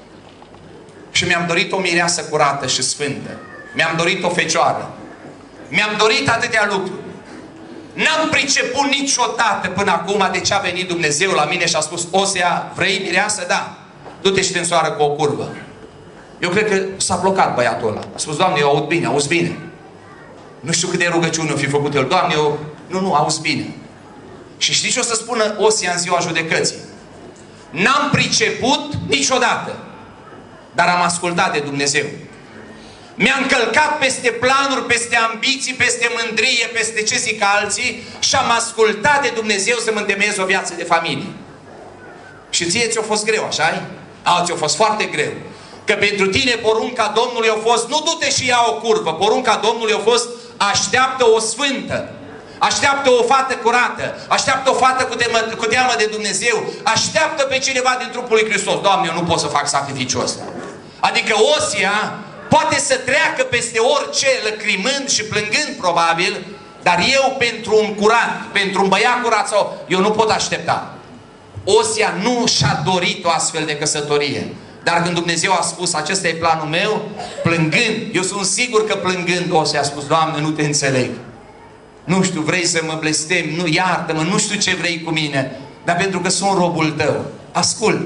Și mi-am dorit o mireasă curată și sfântă. Mi-am dorit o fecioară. Mi-am dorit atâtea lucruri. N-am priceput niciodată până acum de ce a venit Dumnezeu la mine și a spus, Osea, vrei mireasă? Da. Du-te și te însoară cu o curvă. Eu cred că s-a blocat băiatul ăla. A spus, Doamne, eu aud bine, auzi bine. Nu știu cât de rugăciune o fi făcut el. Doamne, eu... Nu, nu, auzi bine. Și știi ce o să spună Osea în ziua judecății? N-am priceput niciodată. Dar am ascultat de Dumnezeu. Mi-am călcat peste planuri, peste ambiții, peste mândrie, peste ce zic alții și am ascultat de Dumnezeu să mă întemeiez o viață de familie. Și ție ți-a fost greu, așa-i? A, ți-a fost foarte greu. Că pentru tine porunca Domnului a fost, nu du-te și ia o curvă, porunca Domnului a fost, așteaptă o sfântă. Așteaptă o fată curată, așteaptă o fată cu teamă, cu teamă de Dumnezeu, așteaptă pe cineva din trupul lui Hristos. Doamne, eu nu pot să fac sacrificiul ăsta. Adică Osea poate să treacă peste orice, lăcrimând și plângând probabil, dar eu pentru un curat, pentru un băiat curat sau eu nu pot aștepta. Osea nu și-a dorit o astfel de căsătorie. Dar când Dumnezeu a spus, acesta e planul meu, plângând, eu sunt sigur că plângând Osea a spus, Doamne, nu te înțeleg. Nu știu, vrei să mă blestemi, nu, iartă-mă, nu știu ce vrei cu mine, dar pentru că sunt robul tău. Ascult.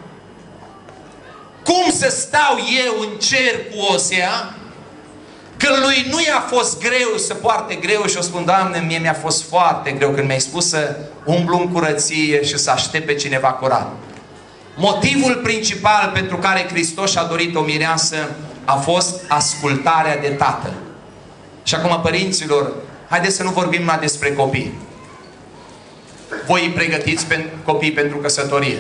Cum să stau eu în cer cu Osea, când lui nu i-a fost greu să poarte greu și o spun, Doamne, mie mi-a fost foarte greu când mi-ai spus să umblu în curăție și să aștept pe cineva curat. Motivul principal pentru care Hristos și-a dorit o mireasă a fost ascultarea de Tatăl. Și acum, părinților, haideți să nu vorbim numai despre copii. Voi îi pregătiți pe copii pentru căsătorie.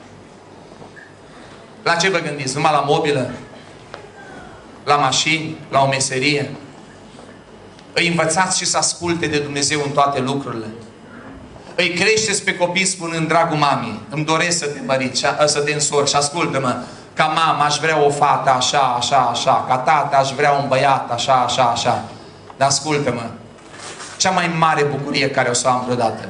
La ce vă gândiți? Numai la mobilă? La mașini? La o meserie? Îi învățați și să asculte de Dumnezeu în toate lucrurile. Îi creșteți pe copii spunând, dragul mami, îmi doresc să te măriți, să te însori și ascultă-mă, ca mamă aș vrea o fată așa, așa, așa, ca tată aș vrea un băiat așa, așa, așa. Dar ascultă-mă, cea mai mare bucurie care o să am vreodată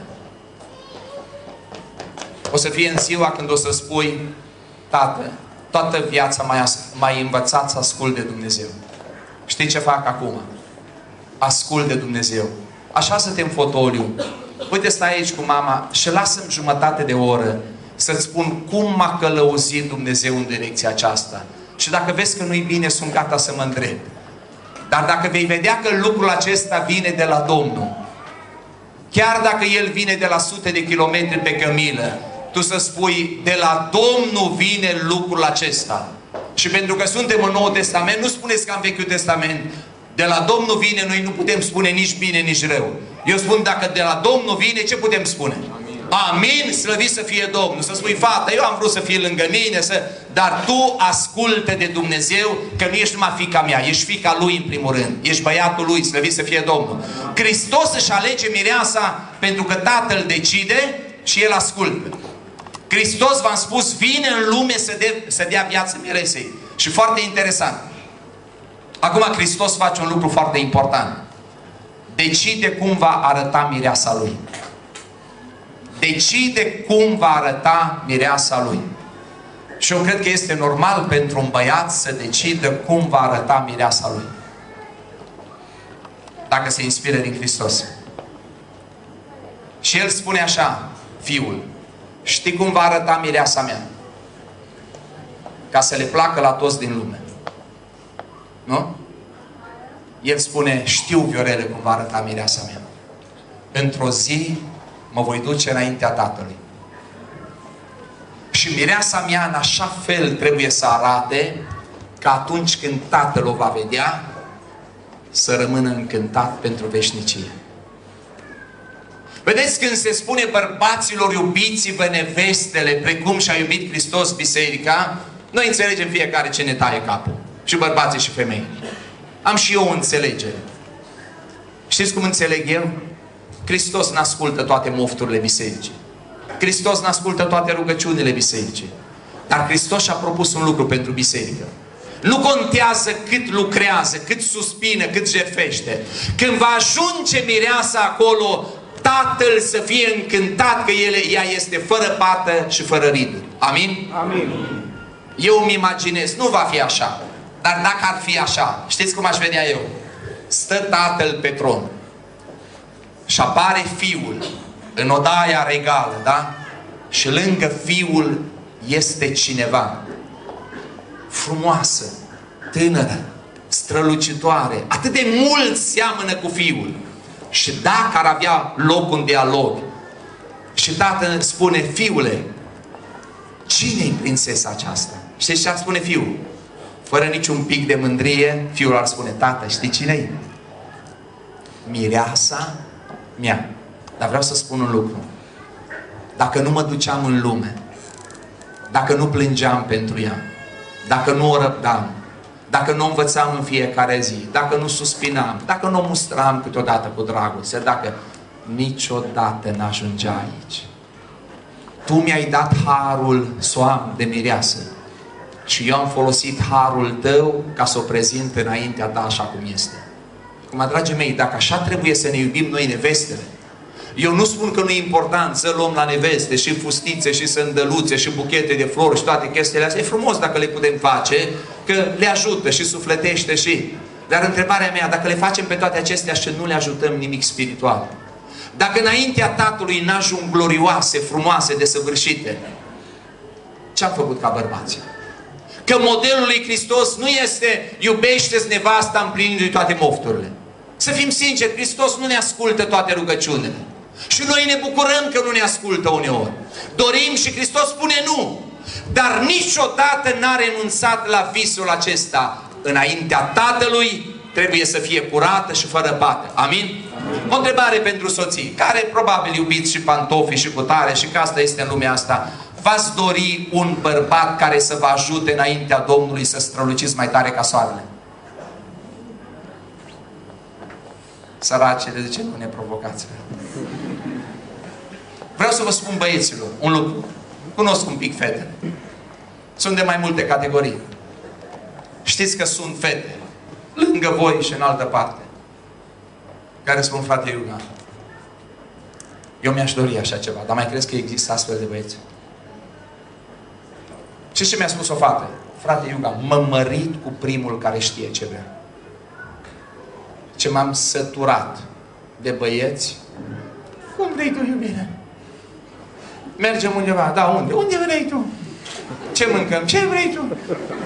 o să fie în ziua când o să spui, tată, toată viața m-ai învățat să ascult de Dumnezeu. Știi ce fac acum? Ascult de Dumnezeu. Așa să te în fotoliu. Uite, stai aici cu mama și lasă-mi jumătate de oră să-ți spun cum m-a călăuzit Dumnezeu în direcția aceasta. Și dacă vezi că nu-i bine, sunt gata să mă îndrept. Dar dacă vei vedea că lucrul acesta vine de la Domnul, chiar dacă el vine de la sute de kilometri pe cămilă, tu să spui, de la Domnul vine lucrul acesta. Și pentru că suntem în Noul Testament, nu spuneți ca în Vechiul Testament, de la Domnul vine, noi nu putem spune nici bine, nici rău. Eu spun, dacă de la Domnul vine, ce putem spune? Amin, Amin slăvit să fie Domnul. Să spui, fată, eu am vrut să fie lângă mine, să... dar tu ascultă de Dumnezeu, că nu ești numai fiica mea, ești fiica Lui în primul rând. Ești băiatul Lui, slăvit să fie Domnul. Hristos își alege mireasa pentru că Tatăl decide și El ascultă. Hristos, v-am spus, vine în lume să, de, să dea viață miresei. Și foarte interesant. Acum Hristos face un lucru foarte important. Decide cum va arăta mireasa Lui. Decide cum va arăta mireasa Lui. Și eu cred că este normal pentru un băiat să decidă cum va arăta mireasa lui. Dacă se inspiră din Hristos. Și el spune așa, fiul, știi cum va arăta mireasa mea? Ca să le placă la toți din lume. Nu? El spune, știu, Viorele, cum va arăta mireasa mea. Într-o zi mă voi duce înaintea Tatălui. Și mireasa mea în așa fel trebuie să arate că atunci când Tatăl o va vedea, să rămână încântat pentru veșnicie. Vedeți, când se spune bărbaților, iubiți-vă nevestele precum și-a iubit Hristos biserica, noi înțelegem fiecare ce ne taie capul. Și bărbații și femei. Am și eu o înțelegere. Știți cum înțeleg eu? Hristos n-ascultă toate mofturile bisericii. Hristos n-ascultă toate rugăciunile bisericii. Dar Hristos și-a propus un lucru pentru biserică. Nu contează cât lucrează, cât suspină, cât jertfește. Când va ajunge mireasa acolo, Tatăl să fie încântat că ele, ea este fără pată și fără riduri. Amin? Amin. Eu îmi imaginez, nu va fi așa. Dar dacă ar fi așa, știți cum aș vedea eu? Stă Tatăl pe tron. Și apare Fiul în odaia regală, da? Și lângă Fiul este cineva. Frumoasă, tânără, strălucitoare. Atât de mult seamănă cu Fiul. Și dacă ar avea loc un dialog și Tatăl spune, Fiule, cine-i prințesa aceasta? Știți ce ar spune Fiul? Fără niciun pic de mândrie, Fiul ar spune, Tată, știi cine-i? Mireasa mea. Dar vreau să spun un lucru. Dacă nu mă duceam în lume, dacă nu plângeam pentru ea, dacă nu o răbdam, dacă nu o învățam în fiecare zi, dacă nu suspinam, dacă nu o mustram câteodată cu dragoste, dacă niciodată n-ajungea aici. Tu mi-ai dat harul să o am de mireasă și eu am folosit harul tău ca să o prezint înaintea ta așa cum este. Acum, dragii mei, dacă așa trebuie să ne iubim noi nevestele, eu nu spun că nu e important să luăm la neveste și fustițe și sândăluțe și buchete de flori și toate chestiile astea. E frumos dacă le putem face, că le ajută și sufletește și... Dar întrebarea mea, dacă le facem pe toate acestea și nu le ajutăm nimic spiritual, dacă înaintea Tatălui n-ajung glorioase, frumoase, desăvârșite, ce-am făcut ca bărbați? Că modelul lui Hristos nu este iubește-ți nevasta împlinindu-i toate mofturile. Să fim sinceri, Hristos nu ne ascultă toate rugăciunile. Și noi ne bucurăm că nu ne ascultă uneori. Dorim și Hristos spune nu. Dar niciodată n-a renunțat la visul acesta. Înaintea Tatălui trebuie să fie curată și fără pată. Amin? Amin. O întrebare pentru soții, care probabil iubiți și pantofi și cutare și că asta este în lumea asta. V-ați dori un bărbat care să vă ajute înaintea Domnului să străluciți mai tare ca soarele? Săracii, de ce nu ne provocați? Vreau să vă spun, băieților, un lucru. Cunosc un pic fetele. Sunt de mai multe categorii. Știți că sunt fete, lângă voi și în altă parte, care spun, frate Iuga, eu mi-aș dori așa ceva, dar mai crezi că există astfel de băieți? Și ce mi-a spus o fată? Frate Iuga, m-am mărit cu primul care știe ce vrea. Ce m-am săturat de băieți. Cum vrei tu, iubire? Mergem undeva. Da, unde? Unde vrei tu? Ce mâncăm? Ce vrei tu?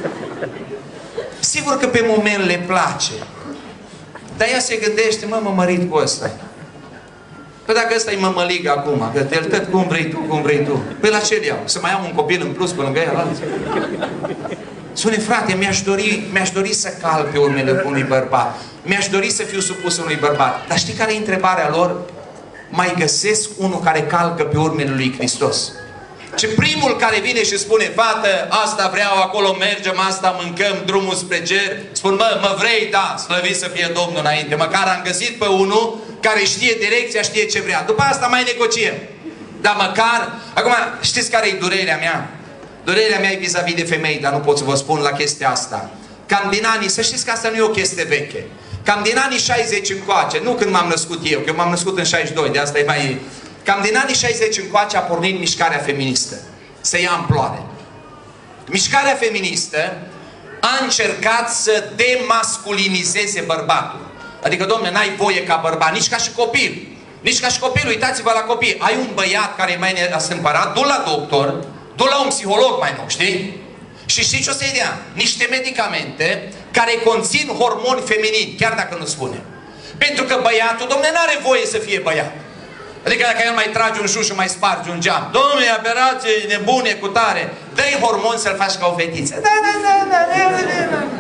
Sigur că pe moment le place. Dar ea se gândește, mă, mă mărit cu ăsta. Că dacă ăsta e mămălig acum, că te-l tăt cum vrei tu, cum vrei tu. Păi la ce iau? Să mai am un copil în plus pe lângă el alții? Spune, frate, mi-aș dori, mi-aș dori să cal pe urmele unui bărbat. Mi-aș dori să fiu supus unui bărbat. Dar știi care e întrebarea lor? Mai găsesc unul care calcă pe urmele lui Hristos. Ce primul care vine și spune, fată, asta vreau, acolo mergem, asta mâncăm, drumul spre cer. Spun, mă, mă vrei? Da, slăvit să fie Domnul înainte. Măcar am găsit pe unul care știe direcția, știe ce vrea. După asta mai negociem. Dar măcar... Acum, știți care e durerea mea? Durerea mea e vis-a-vis de femei, dar nu pot să vă spun la chestia asta. cam din anii, să știți că asta nu e o chestie veche, cam din anii șaizeci încoace, nu când m-am născut eu, că eu m-am născut în șaizeci și doi, de asta e mai... Cam din anii șaizeci încoace a pornit mișcarea feministă, să ia amploare. Mișcarea feministă a încercat să demasculinizeze bărbatul. Adică, dom'le, n-ai voie ca bărbat, nici ca și copil. Nici ca și copil, uitați-vă la copii. Ai un băiat care e mai neastâmpărat, du-l la doctor, du-l la un psiholog mai nou, știi? Și știi ce o să-i dea? Niște medicamente care conțin hormoni feminini, chiar dacă nu spune. Pentru că băiatul, dom'le, n-are voie să fie băiat. Adică dacă el mai trage un șu și mai sparge un geam, dom'le, aberație, nebune, cu tare, dă-i hormoni să-l faci ca o fetiță. Da, da, da, da, da, da, da.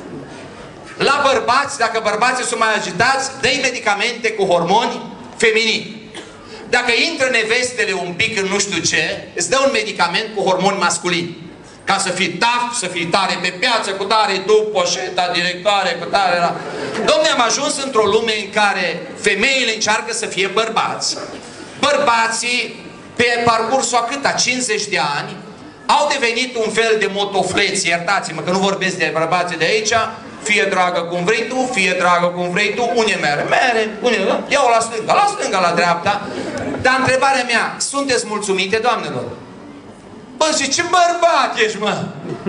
La bărbați, dacă bărbații sunt mai agitați, dă-i medicamente cu hormoni feminini. Dacă intră nevestele un pic în nu știu ce, îți dă un medicament cu hormoni masculini. Ca să fii taf, să fii tare pe piață, cu tare tu, poșeta, directoare, cu tare la... Dom'le, am ajuns într-o lume în care femeile încearcă să fie bărbați. Bărbații, pe parcursul a câta, cincizeci de ani, au devenit un fel de motofleți, iertați-mă că nu vorbesc de bărbații de aici, fie dragă cum vrei tu, fie dragă cum vrei tu, unde mere, mere, unde, ia-o la stânga, la stânga, la dreapta. Dar întrebarea mea, sunteți mulțumite, doamnelor? Bă, și ce bărbat ești, mă?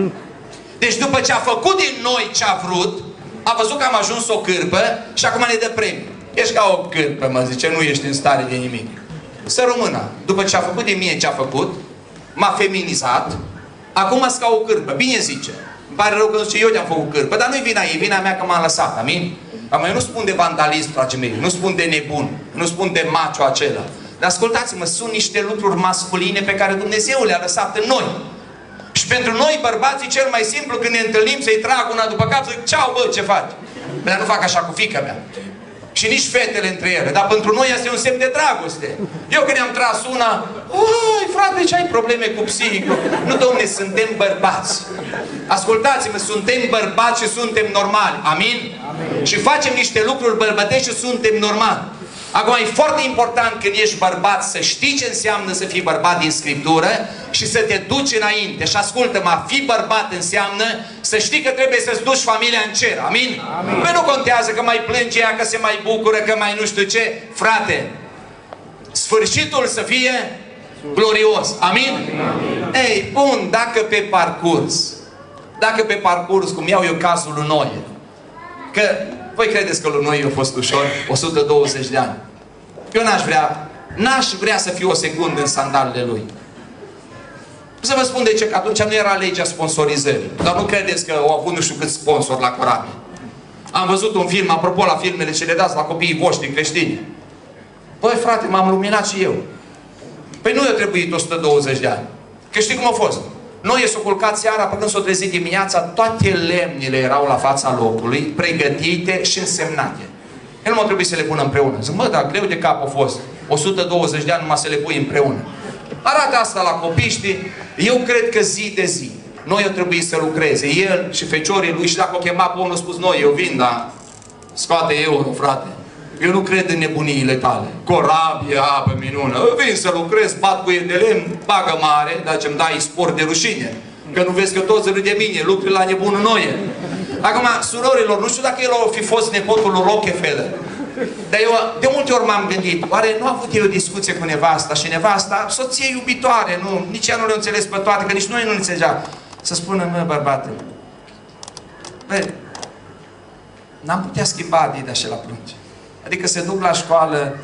Deci după ce a făcut din noi ce a vrut, a văzut că am ajuns o cârpă și acum ne dă premiu. Ești ca o cârpă, mă zice, nu ești în stare de nimic. Să rămână. După ce a făcut de mine ce a făcut, m-a feminizat, acum sunt ca o cârpă. Bine zice. Îmi pare rău că zice, eu te-am făcut cârpă, dar nu-i vina ei, vina mea că m-am lăsat, amin? Acum eu nu spun de vandalism, dragii mei, nu spun de nebun, nu spun de macho acela. Dar ascultați-mă, sunt niște lucruri masculine pe care Dumnezeu le-a lăsat în noi. Și pentru noi, bărbații, cel mai simplu, când ne întâlnim, să-i trag una după cap, zic, ceau, bă, ce faci? Dar nu fac așa cu fiica mea. Și nici fetele între ele. Dar pentru noi asta e un semn de dragoste. Eu când i-am tras una, oi, frate, ce ai probleme cu psihicul? Nu, domne, suntem bărbați. Ascultați-mă, suntem bărbați și suntem normali. Amin? Amin? Și facem niște lucruri bărbătești și suntem normali. Acum e foarte important când ești bărbat să știi ce înseamnă să fii bărbat din Scriptură și să te duci înainte. Și ascultă-mă, a fi bărbat înseamnă să știi că trebuie să-ți duci familia în cer. Amin? Amin. Păi nu contează că mai plânge ea, că se mai bucură, că mai nu știu ce. Frate, sfârșitul să fie glorios. Amin? Amin. Ei, bun, dacă pe parcurs, dacă pe parcurs, cum iau eu cazul lui Noe, că voi credeți că lui Noe a fost ușor? o sută douăzeci de ani. Eu n-aș vrea, n-aș vrea să fiu o secundă în sandalele lui. Să vă spun de ce, că atunci nu era legea sponsorizării. Dar nu credeți că au avut nu știu cât sponsor la corabie. Am văzut un film, apropo la filmele ce le dați la copiii voștri creștini. Băi, frate, m-am luminat și eu. Păi nu i-a trebuit o sută douăzeci de ani. Că știi cum a fost? Noi s-o culcat seara, până când s-o trezit dimineața, toate lemnile erau la fața locului, pregătite și însemnate. El nu a trebuit să le pună împreună. Zic, mă, dar greu de cap a fost. o sută douăzeci de ani numai să le pui împreună. Arată asta la copiști. Eu cred că zi de zi noi o trebuie să lucreze. El și feciorii lui, și dacă o chema pe unul, a spus, noi, eu vin, dar scoate euro, frate. Eu nu cred în nebuniile tale. Corabie, apă, minună. Vin să lucrez, bat cu el de lemn, bagă mare, dar ce-mi dai spor de rușine. Că nu vezi că toți râd de mine, lucruri la nebunul Noe. Acum, surorilor, nu știu dacă el o fi fost nepotul lui Rockefeller. Dar eu de multe ori m-am gândit, oare nu a avut eu o discuție cu nevasta și nevasta, soție iubitoare, nu, nici ea nu le înțeles pe toate, că nici noi nu înțelegea. Să spună, mă, bărbate, băi, n-am putea schimba Adidas și la plânge. Adică se duc la școală,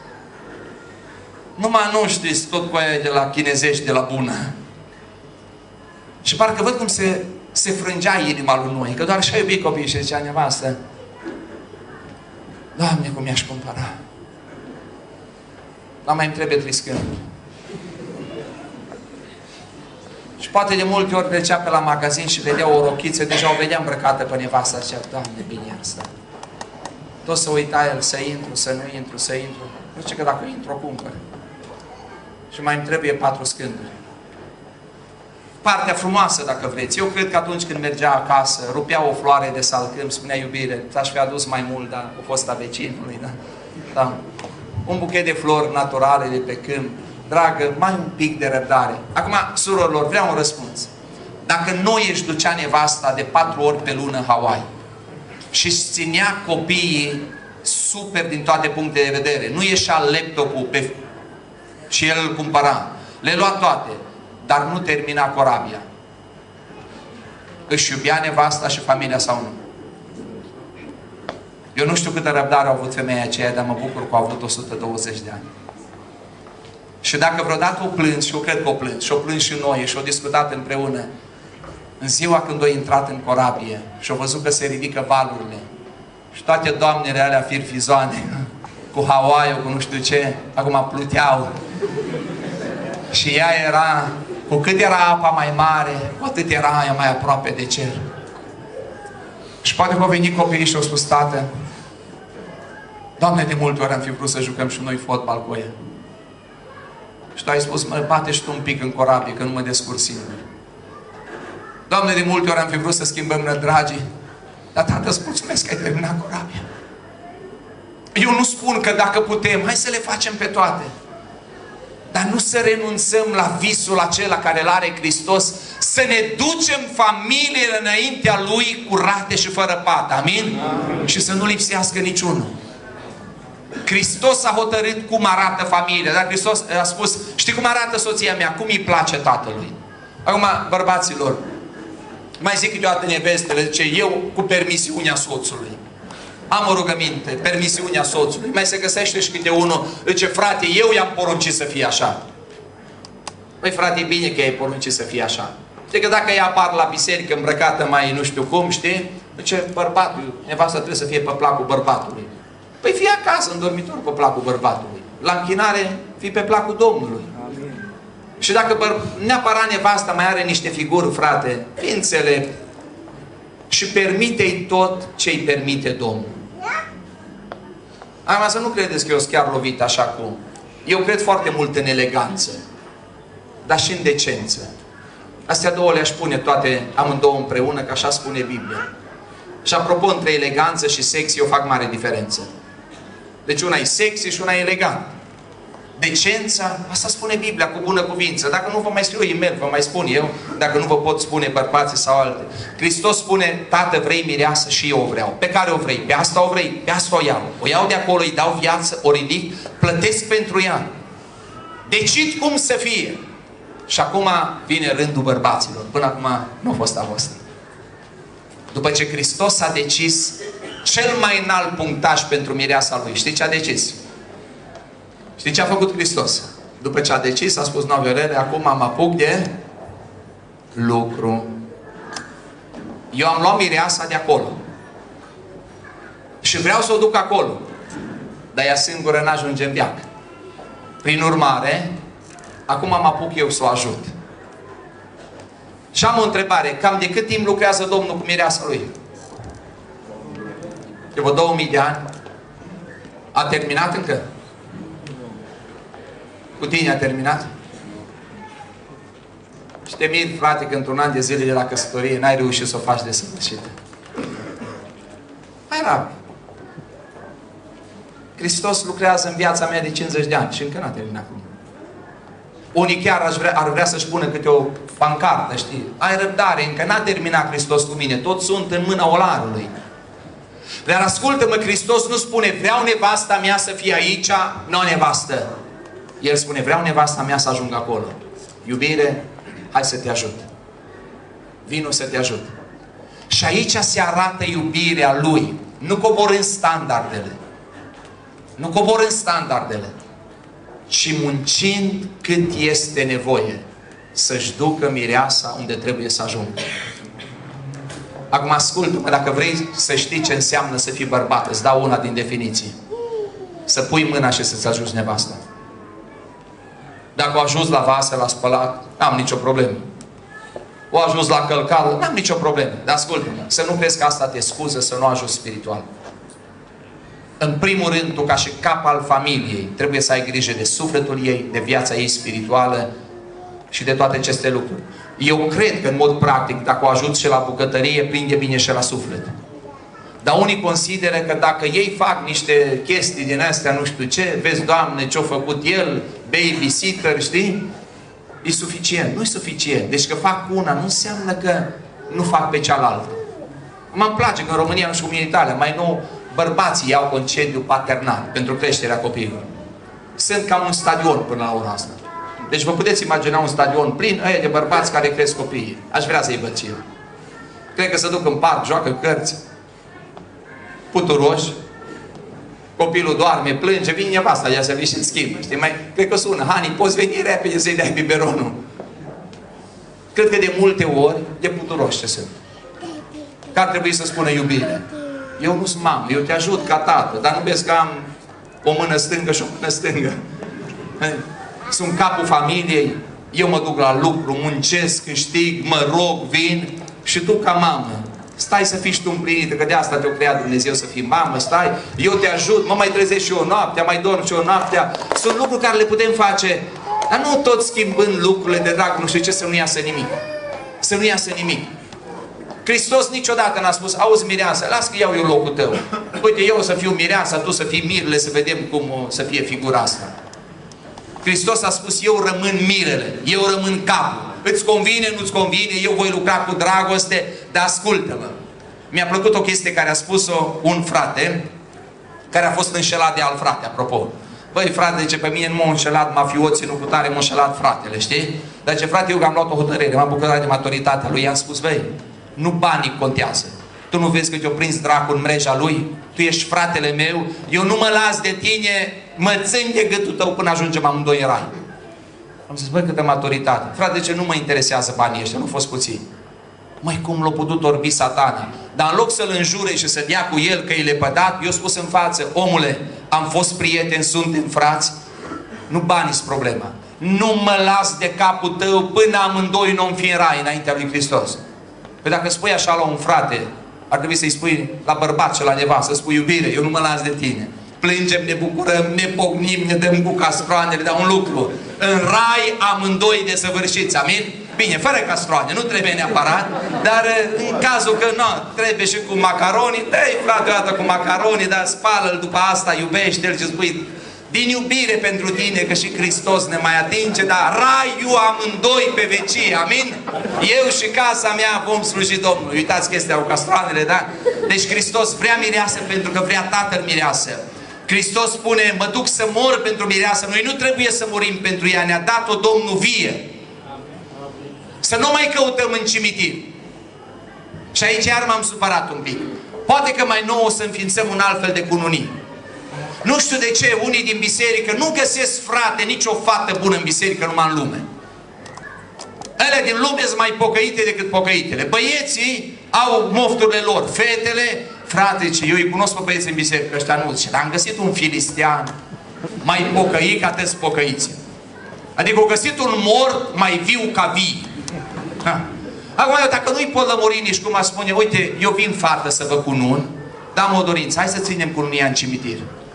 numai nu știți tot cu aia de la chinezești, de la bună. Și parcă văd cum se, se frângea inima lui Noe, că doar și-a iubit copiii și zicea nevastă, Doamne, cum i-aș cumpăra. Dar mai îmi trebuie triscând. Și poate de multe ori trecea pe la magazin și vedea o rochiță, deja o vedea îmbrăcată pe nevasta, zicea, Doamne, bine asta. Tot să uita el, să intru, să nu intru, să intru. Nu știu că dacă intru, o cumpăr. Și mai îmi trebuie patru scânduri. Partea frumoasă, dacă vreți. Eu cred că atunci când mergea acasă, rupea o floare de salcâm, spunea iubire, ți-aș fi adus mai mult, dar a fost a vecinului, da? Da. Un buchet de flori naturale de pe câmp. Dragă, mai un pic de răbdare. Acum, surorilor, vreau un răspuns. Dacă noi își ducea nevasta de patru ori pe lună în Hawaii și își ținea copiii super din toate punctele de vedere, nu ieșea laptopul pe... și el îl cumpăra, le lua toate, dar nu termina corabia. Își iubea nevasta și familia sau nu? Eu nu știu câtă răbdare au avut femeia aceea, dar mă bucur că au avut o sută douăzeci de ani. Și dacă vreodată o plâns, și eu cred că o plâns, și o plâns și noi, și o discutat împreună, în ziua când a intrat în corabie și a văzut că se ridică valurile și toate doamnele alea firfizoane, cu Hawaii, cu nu știu ce, acum pluteau. Și ea era, cu cât era apa mai mare, cu atât era ea mai aproape de cer. Și poate că au venit copiii și au spus, tată, Doamne, de multe ori am fi vrut să jucăm și noi fotbal cu ea. Și tu ai spus, mă, bate și tu un pic în corabie, că nu mă descurc singur. Doamne, de multe ori am fi vrut să schimbăm nădragii, dar tată, îți mulțumesc că ai terminat corabia. Eu nu spun că dacă putem, hai să le facem pe toate. Dar nu să renunțăm la visul acela care îl are Hristos, să ne ducem familiile înaintea Lui curate și fără pată. Amin? Amin? Și să nu lipsească niciunul. Hristos a hotărât cum arată familia. Dar Hristos a spus, știi cum arată soția mea? Cum îi place tatălui? Acum, bărbaților, mai zic câteodată nevestele, zice, eu cu permisiunea soțului. Am o rugăminte, permisiunea soțului. Mai se găsește și câte unul, zice, frate, eu i-am poruncit să fie așa. Păi frate, e bine că ai poruncit să fie așa. Știi că dacă ea apar la biserică îmbrăcată mai nu știu cum, știi? Zice, bărbatul, nevasta trebuie să fie pe placul bărbatului. Păi fie acasă, în dormitor, pe placul bărbatului. La închinare, fii pe placul Domnului. Amin. Și dacă băr... neapărat nevasta mai are niște figuri, frate, fii înțelept și permite-i tot ce îi permite Domnul. Acum să nu credeți că eu sunt chiar lovit așa cum. Eu cred foarte mult în eleganță, dar și în decență. Astea două le-aș pune toate amândouă împreună, că așa spune Biblia. Și apropo, între eleganță și sexy, eu fac mare diferență. Deci una e sexy și una e elegant. Decența, asta spune Biblia, cu bună cuvință. Dacă nu vă mai scriu e-mail, vă mai spun eu, dacă nu vă pot spune bărbații sau alte. Hristos spune, tată, vrei mireasă și eu o vreau. Pe care o vrei? Pe asta o vrei? Pe asta o iau. O iau de acolo, îi dau viață, o ridic, plătesc pentru ea. Decid cum să fie. Și acum vine rândul bărbaților. Până acum nu a fost a voastră. După ce Hristos a decis cel mai înalt punctaj pentru mireasa Lui. Știi ce a decis? Știi ce a făcut Hristos? După ce a decis, a spus, nu, Viorele, acum mă apuc de lucru. Eu am luat mireasa de acolo. Și vreau să o duc acolo. Dar ea singură n-ajunge în veac. Prin urmare, acum mă apuc eu să o ajut. Și am o întrebare. Cam de cât timp lucrează Domnul cu mireasa Lui? De vreo două mii de ani? A terminat încă? Cu tine a terminat? Și te mir, frate, că într-un an de zile de la căsătorie n-ai reușit să o faci de săvârșită. Mai rab. Hristos lucrează în viața mea de cincizeci de ani și încă n-a terminat cu mine. Unii chiar ar vrea, ar vrea să-și pună câte o pancartă, știi? Ai răbdare, încă n-a terminat Hristos cu mine. Toți sunt în mâna olarului. Dar ascultă-mă, Hristos nu spune, vreau nevasta mea să fie aici, nu nevastă. El spune, vreau nevasta mea să ajungă acolo. Iubire, hai să te ajut. Vino să te ajut. Și aici se arată iubirea Lui. Nu coborând standardele. Nu coborând standardele. Ci muncind cât este nevoie să-și ducă mireasa unde trebuie să ajungă. Acum ascultă-mă, dacă vrei să știi ce înseamnă să fii bărbat, îți dau una din definiții. Să pui mâna și să-ți ajuți nevasta. Dacă o ajuns la vase, la spălat, n-am nicio problemă. O ajuns la călcat, n-am nicio problemă. Dar ascultă-mă, să nu crezi că asta te scuză să nu ajungi spiritual. În primul rând, tu ca și cap al familiei, trebuie să ai grijă de sufletul ei, de viața ei spirituală și de toate aceste lucruri. Eu cred că, în mod practic, dacă o ajuți și la bucătărie, prinde bine și la suflet. Dar unii consideră că dacă ei fac niște chestii din astea, nu știu ce, vezi, Doamne, ce-a făcut el, babysitter, știi? e suficient. Nu e suficient. Deci că fac una nu înseamnă că nu fac pe cealaltă. Mă place că în România, nu știu cum e în Italia, mai nou bărbații iau concediu paternal pentru creșterea copiilor. Sunt ca un stadion până la ora asta. Deci vă puteți imagina un stadion plin, ăia de bărbați care cresc copiii. Aș vrea să-i văd și eu. Cred că se duc în parc, joacă cărți, puturoși, copilul doarme, plânge, vine nevasta, ea se vine și schimbă. Știi? Mai, cred că sună, Hani, poți veni repede să-i dai biberonul. Cred că de multe ori, de puturoși ce sunt. Că ar trebui să spună iubire. Eu nu sunt mamă, eu te ajut ca tată, dar nu vezi că am o mână stângă și o mână stângă. Sunt capul familiei, eu mă duc la lucru, muncesc, câștig, mă rog, vin și tu ca mamă stai să fii și tu împlinită, că de asta te-a creat Dumnezeu să fii mamă, stai, eu te ajut, mă mai trezesc și eu noaptea, mai dorm și eu noaptea. Sunt lucruri care le putem face, dar nu tot schimbând lucrurile de drag, nu știu ce, să nu iasă nimic. Să nu iasă nimic. Hristos niciodată n-a spus, auzi mireasă, las că iau eu locul tău. Uite, eu o să fiu mireasa, tu să fii mirele, să vedem cum o să fie figura asta. Hristos a spus, eu rămân mirele, eu rămân capul. Îți convine, nu-ți convine, eu voi lucra cu dragoste, dar ascultă-mă. Mi-a plăcut o chestie care a spus-o un frate, care a fost înșelat de alt frate, apropo. Băi, frate, zice, pe mine nu m-au înșelat mafioții, nu cu tare m-au înșelat fratele, știi? Dar ce frate, eu că am luat o hotărâre, m-am bucurat de maturitatea lui, i-am spus, băi, nu banii contează. Tu nu vezi că te-o prins dracul în mreja lui? Tu ești fratele meu, eu nu mă las de tine, mă țin de gâtul tău până ajungem amândoi în rai. Am zis, băi, câtă maturitate. Frate, ce nu mă interesează banii ăștia, nu fost puțini. Măi, cum l-a putut orbi Satana? Dar în loc să-l înjure și să dea cu el că i le pădat, eu spus în față, omule, am fost prieteni, suntem frați, nu banii sunt problema. Nu mă las de capul tău până amândoi nu-mi fi în rai înaintea lui Hristos. Păi dacă spui așa la un frate, ar trebui să-i spui la bărbat și la nevastă, să spui iubire, eu nu mă las de tine. Plângem, ne bucurăm, ne pocnim, ne dăm cu castroanele, dar un lucru. În rai amândoi desăvârșiți, amin? Bine, fără castroane, nu trebuie neapărat, dar în cazul că nu, trebuie și cu macaroni, dă-i frate o dată cu macaroni, dar spală-l după asta, iubește-l și spui din iubire pentru tine, că și Hristos ne mai atinge, dar raiul amândoi pe vecie, amin? Eu și casa mea vom sluji Domnului. Uitați chestia cu castroanele, da? Deci Hristos vrea mireasă pentru că vrea Tatăl mireasă. Hristos spune, mă duc să mor pentru mireasă. Noi nu trebuie să murim pentru ea, ne-a dat-o Domnul vie. Să nu mai căutăm în cimitir. Și aici iar m-am supărat un pic. Poate că mai nou o să înființăm un alt fel de cununii. Nu știu de ce unii din biserică nu găsesc, frate, nicio fată bună în biserică, numai în lume. Alea din lume sunt mai pocăite decât pocăitele. Băieții au mofturile lor. Fetele, frate, ce eu îi cunosc pe băieți în biserică, ăștia nu zice, dar am găsit un filistean mai pocăit ca toți pocăiții. Adică au găsit un mort mai viu ca vii. Ha. Acum, eu, dacă nu-i pot lămuri nici cum a spune, uite, eu vin fată să vă cunun, dar am o dorință, hai să ținem cununia în cimitir.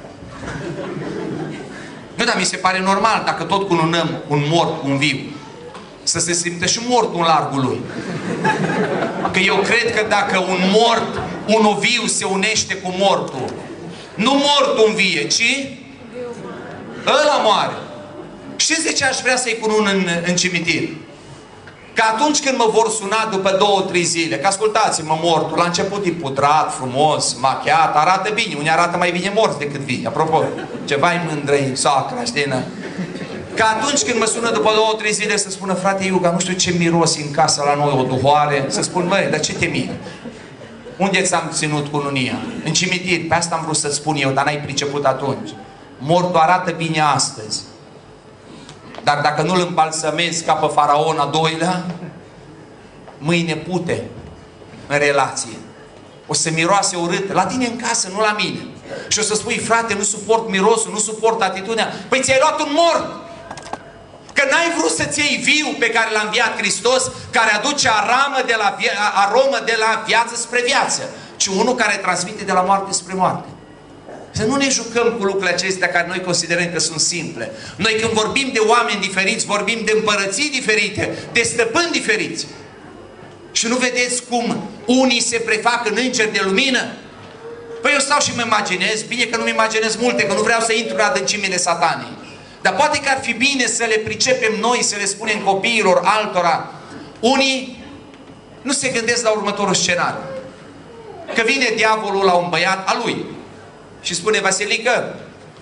Nu, dar mi se pare normal, dacă tot cununăm un mort cu un viu, să se simte și mortul în largul lui. Că eu cred că dacă un mort, unul viu se unește cu mortul, nu mortul învie, ci ăla moare. Știți de ce aș vrea să-i cunun în, în cimitir? Că atunci când mă vor suna după două, trei zile, că ascultați-mă, mortul, la început e putrat, frumos, machiat, arată bine, unii arată mai bine morți decât vii. Apropo, ceva-i mândră-i sacra, știi, nă? Că atunci când mă sună după două, trei zile să spună, frate Iuga, nu știu ce miros în casa la noi, o duhoare, să spun, băi, dar ce te miri? Unde ți-am ținut cununia? În cimitir, pe asta am vrut să-ți spun eu, dar n-ai priceput atunci. Mortul arată bine astăzi. Dar dacă nu-l îmbalsămezi ca pe faraon a doilea, mâine pute în relație. O să miroase urât. La tine în casă, nu la mine. Și o să spui, frate, nu suport mirosul, nu suport atitudinea. Păi ți-ai luat un mort! Că n-ai vrut să-ți iei viu pe care l-a înviat Hristos, care aduce aramă de la aromă de la viață spre viață, ci unul care transmite de la moarte spre moarte. Să nu ne jucăm cu lucrurile acestea care noi considerăm că sunt simple. Noi când vorbim de oameni diferiți, vorbim de împărății diferite, de stăpâni diferiți. Și nu vedeți cum unii se prefac în îngeri de lumină? Păi eu stau și mă imaginez, bine că nu-mi imaginez multe, că nu vreau să intru în adâncimile Satanei. Dar poate că ar fi bine să le pricepem noi, să le spunem copiilor altora. Unii nu se gândesc la următorul scenariu. Că vine diavolul la un băiat a lui și spune: Vasilică,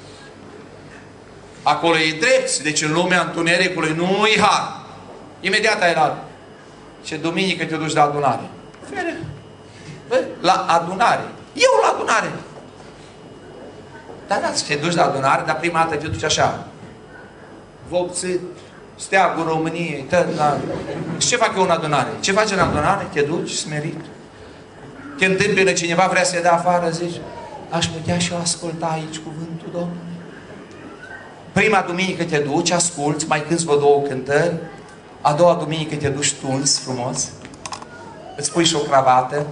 acolo e drept, deci în lumea întunericului nu e har. Imediat ai la ce duminică te duci la adunare. Bă, la adunare. Eu la adunare. Dar da, te duci la adunare, dar prima dată te duci așa. Vopsit, steagul României, tă, da. Și ce fac eu în adunare? Ce faci în adunare? Te duci smerit. Te întâmplă cineva, vrea să-i dea afară, zici: aș putea și eu asculta aici cuvântul Domnului. Prima duminică te duci, asculți, mai cânți vă două cântări. A doua duminică te duci tuns frumos. Îți pui și o cravată.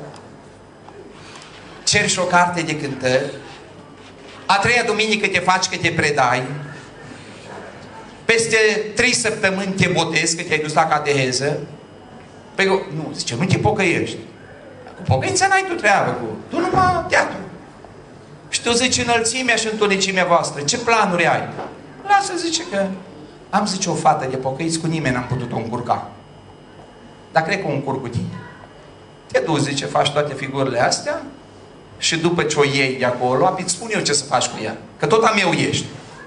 Ceri și o carte de cântări. A treia duminică te faci că te predai. Peste trei săptămâni te botezi, că te-ai dus la cateheză. Păi eu, nu, zice, nu te pocăiești. Cu pocăința n-ai tu treabă cu. Tu numai teatru. Și tu zici înălțimea și întunecimea voastră. Ce planuri ai? Lasă, zice că am, zice, o fată de pocăiți, cu nimeni n-am putut-o încurca. Dar cred că o încurc cu tine. Te duci, zice, faci toate figurile astea și după ce o iei de acolo, apoi îți spun eu ce să faci cu ea. Că tot a meu ești.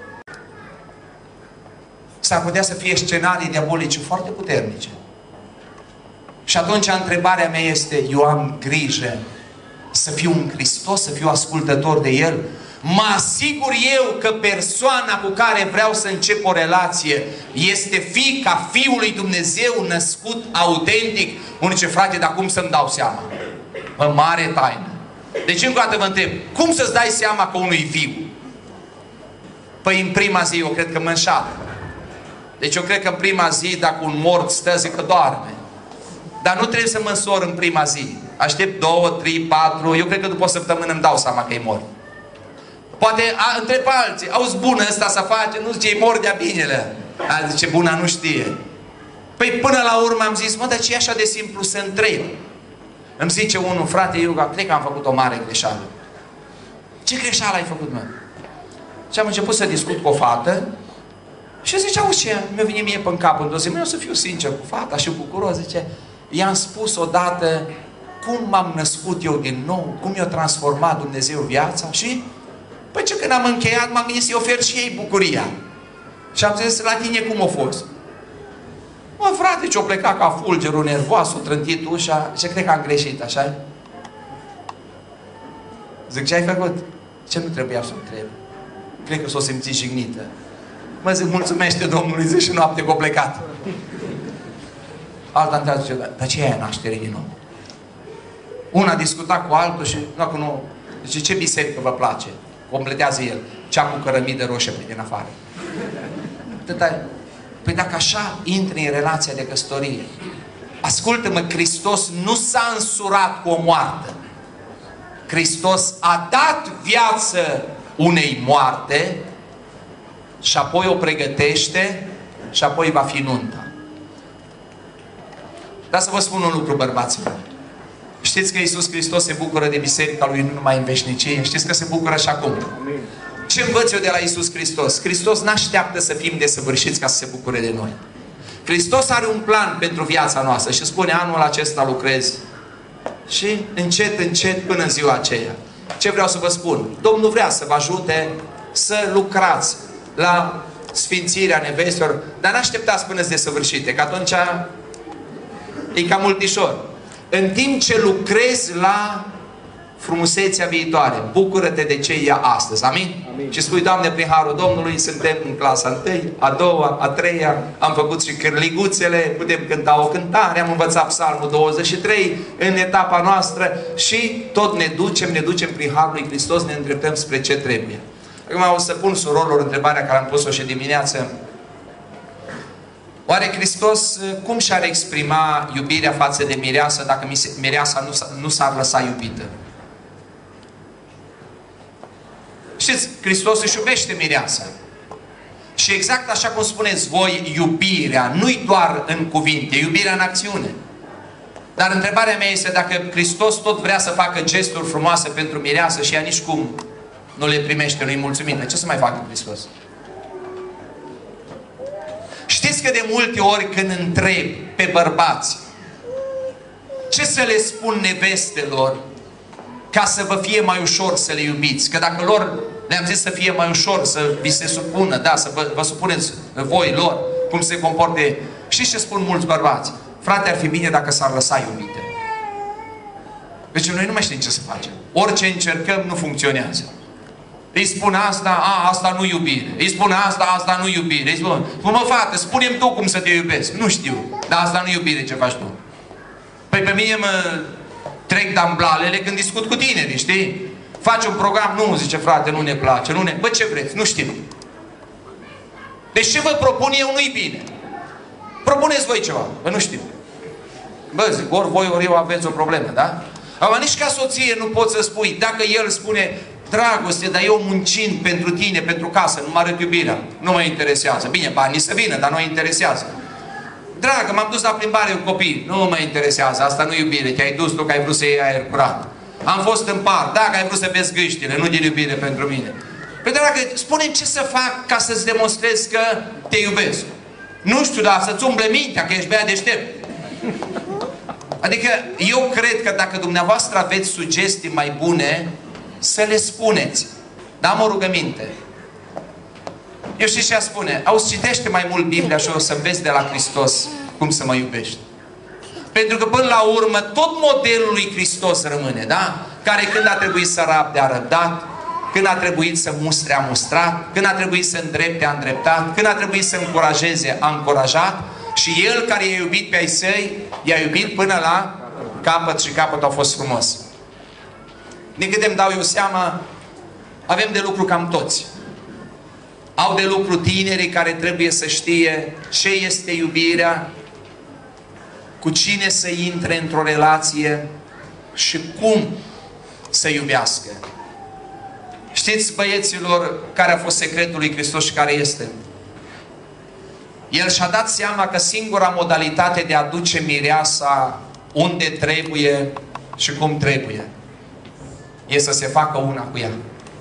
S-ar putea să fie scenarii diabolice foarte puternice. Și atunci întrebarea mea este: eu am grijă să fiu un Hristos, să fiu ascultător de El? Mă asigur eu că persoana cu care vreau să încep o relație este fiica Fiului Dumnezeu născut autentic? Unul zice: frate, dar cum să-mi dau seama? Mă, mare taină. Deci încă o dată vă întreb: cum să-ți dai seama că unul e fiu? Păi în prima zi eu cred că mă înșală. Deci eu cred că în prima zi, dacă un mort stă, zic că doarme. Dar nu trebuie să mă însor în prima zi. Aștept două, trei, patru, eu cred că după o săptămână îmi dau seama că e mort. Poate a, întreb alții: auzi, bună ăsta să face? Nu zice, e mort de-a binele. A, zice, buna nu știe. Păi până la urmă am zis: mă, dar ce e așa de simplu să întreb? Îmi zice unul: frate, eu cred că am făcut o mare greșeală. Ce greșeală ai făcut, mă? Și am început să discut cu o fată și zice: auzi, ce mi-a venit mie pe-n cap într-o zi. Mă, eu să fiu sincer cu fata și bucuros, zice: i-am spus odată cum m-am născut eu din nou, cum i-a transformat Dumnezeu viața și, păi ce, când am încheiat, m-am gândit să-i ofer și ei bucuria. Și am zis: la tine cum a fost? Mă, frate, ce-o plecat ca fulgerul nervos, o trântit ușa, și cred că am greșit, așa? Zic: ce ai făcut? Ce nu trebuia să o întreb? Cred că s-o simți jignită. Mă, zic: mulțumește Domnului, zi și noapte că o plecat. Alta întreabă, zice: dar ce e naștere din nou? Una discuta cu altul și dacă nu, zice: ce biserică vă place? Completează el: cea cu cărămidă roșie pe din afară. Păi dacă așa intri în relația de căsătorie, ascultă-mă, Hristos nu s-a însurat cu o moartă. Hristos a dat viață unei moarte și apoi o pregătește și apoi va fi nunta. Dar să vă spun un lucru, bărbaților. Știți că Iisus Hristos se bucură de biserica Lui nu numai în veșnicie? Știți că se bucură și acum? Amin. Ce învăț eu de la Iisus Hristos? Hristos n-așteaptă să fim desăvârșiți ca să se bucure de noi. Hristos are un plan pentru viața noastră și spune: anul acesta lucrezi. Și încet, încet, până în ziua aceea. Ce vreau să vă spun? Domnul vrea să vă ajute să lucrați la sfințirea nevestelor, dar n-așteptați până-ți desăvârșite, că atunci e cam multișor. În timp ce lucrezi la frumusețea viitoare, bucură-te de ce e astăzi. Amin? Amin? Și spui: Doamne, prin harul Domnului, suntem în clasa întâi, a doua, a treia, am făcut și cârliguțele, putem cânta o cântare, am învățat Psalmul douăzeci și trei în etapa noastră și tot ne ducem, ne ducem prin harul lui Hristos, ne îndreptăm spre ce trebuie. Acum o să pun surorilor întrebarea care am pus-o și dimineață. Oare Hristos cum și-ar exprima iubirea față de mireasă dacă mireasa nu s-ar lăsa iubită? Știți, Hristos își iubește mireasa. Și exact așa cum spuneți voi, iubirea nu-i doar în cuvinte, iubirea în acțiune. Dar întrebarea mea este: dacă Hristos tot vrea să facă gesturi frumoase pentru mireasă și ea nici cum nu le primește, nu-i mulțumită, ce să mai facă Hristos? Știți că de multe ori când întreb pe bărbați ce să le spun nevestelor ca să vă fie mai ușor să le iubiți, că dacă lor le-am zis să fie mai ușor, să vi se supună, da, să vă, vă supuneți voi lor, cum se comporte. Știți ce spun mulți bărbați? Frate, ar fi bine dacă s-ar lăsa iubite. Deci noi nu mai știm ce să facem. Orice încercăm nu funcționează. Îi spun asta, a, asta nu iubire. Îi spun asta, asta nu iubire. Îi spun, mă, fată, spune-mi tu cum să te iubesc. Nu știu, dar asta nu iubire ce faci tu. Păi pe mine mă trec damblalele când discut cu tineri, știi? Faci un program, nu, zice, frate, nu ne place, nu ne... Bă, ce vreți? Nu știm. Deci ce vă propun eu nu-i bine. Propuneți voi ceva, bă, nu știu. Bă, zic, ori voi, ori eu aveți o problemă, da? Acum, nici ca soție nu poți să spui, dacă el spune, dragoste, dar eu muncind pentru tine, pentru casă, nu mă arăt iubirea, nu mă interesează. Bine, banii să vină, dar nu mă interesează. Dragă, m-am dus la plimbare cu copii, nu mă interesează, asta nu iubire, te-ai dus tu că ai vrut să iei aer curat. Am fost în parc, dacă ai vrut să vezi gâștile, nu din iubire pentru mine. Păi, dragă, spune-mi ce să fac ca să-ți demonstrez că te iubesc. Nu știu, dar să-ți umble mintea, că ești bea deștept. Adică, eu cred că dacă dumneavoastră aveți sugestii mai bune, să le spuneți. Dar am o rugăminte. Eu știu ce spune. Auzi, citește mai mult Biblia și o să înveți de la Hristos cum să mă iubești. Pentru că până la urmă, tot modelul lui Hristos rămâne, da? Care când a trebuit să rabde, a răbdat, când a trebuit să mustre, a mustrat, când a trebuit să îndrepte, a îndreptat, când a trebuit să încurajeze, a încurajat, și El care i-a iubit pe ai săi, i-a iubit până la capăt și capătul a fost frumos. Din câte îmi dau eu seama, avem de lucru cam toți. Au de lucru tinerii care trebuie să știe ce este iubirea, cu cine să intre într-o relație și cum să iubească. Știți, băieților, care a fost secretul lui Hristos și care este? El și-a dat seama că singura modalitate de a duce mireasa unde trebuie și cum trebuie e să se facă una cu ea.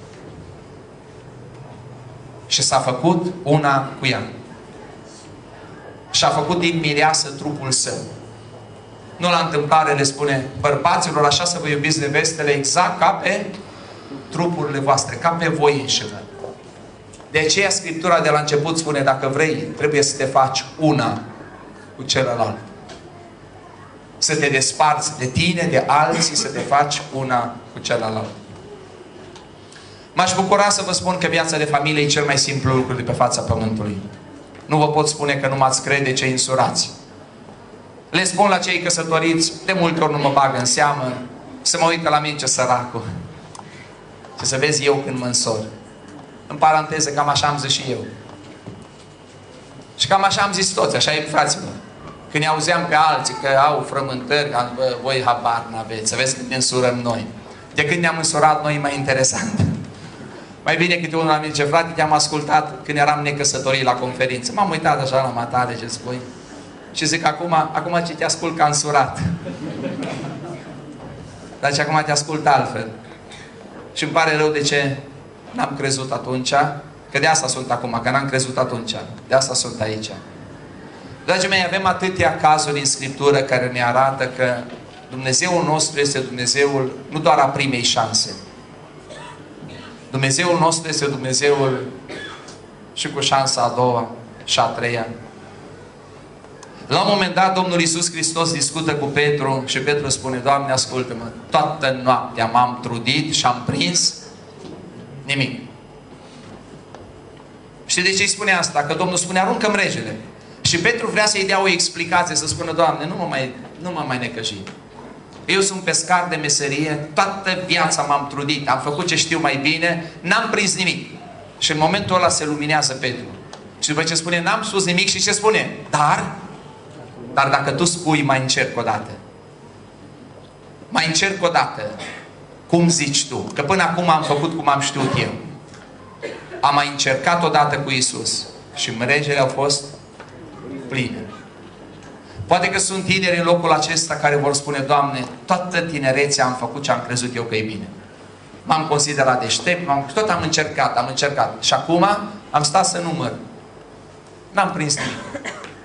Și s-a făcut una cu ea. Și-a făcut din mireasă trupul său. Nu la întâmplare le spune, bărbaților, așa să vă iubiți nevestele exact ca pe trupurile voastre, ca pe voi înșivă. De aceea Scriptura de la început spune, dacă vrei, trebuie să te faci una cu celălalt. Să te desparți de tine, de alții, să te faci una cu celălalt. M-aș bucura să vă spun că viața de familie e cel mai simplu lucru de pe fața pământului. Nu vă pot spune că nu m-ați crede cei însurați. Le spun la cei căsătoriți, de multe ori nu mă bag în seamă, să mă uită la mine ce săracul. Și să vezi eu când mă însor. În paranteză, cam așa am zis și eu. Și cam așa am zis toți, așa e, fraților. Când ne auzeam pe alții că au frământări, că bă, voi habar n-aveți, să vezi când ne însurăm noi. De când ne-am însurat noi, e mai interesant. Mai bine câte unul la mine zice, frate, te-am ascultat când eram necăsătorii la conferință. M-am uitat așa la matale ce spui. Și zic, acum, acum ce te ascult ca însurat. Dar ce acum te ascult altfel. Și îmi pare rău de ce n-am crezut atunci, că de asta sunt acum, că n-am crezut atunci. De asta sunt aici. Dragii mei, avem atâtea cazuri în Scriptură care ne arată că Dumnezeul nostru este Dumnezeul nu doar a primei șanse. Dumnezeul nostru este Dumnezeul și cu șansa a doua și a treia. La un moment dat, Domnul Iisus Hristos discută cu Petru și Petru spune, Doamne, ascultă-mă, toată noaptea m-am trudit și am prins nimic. Știi de ce îi spune asta? Că Domnul spune, aruncă-mi regele. Și Petru vrea să-i dea o explicație, să spună, Doamne, nu mă mai, nu mă mai necăji. Eu sunt pescar de meserie, toată viața m-am trudit, am făcut ce știu mai bine, n-am prins nimic. Și în momentul ăla se luminează Petru. Și după ce spune, n-am spus nimic, și ce spune? Dar, dar dacă tu spui, mai încerc o dată. Mai încerc o dată. Cum zici tu? Că până acum am făcut cum am știut eu. Am mai încercat odată cu Iisus. Și mregele au fost pline. Poate că sunt tineri în locul acesta care vor spune, Doamne, toată tinerețea am făcut ce am crezut eu că e bine. M-am considerat deștept, tot am încercat, am încercat. Și acum am stat să număr. N-am prins nimic.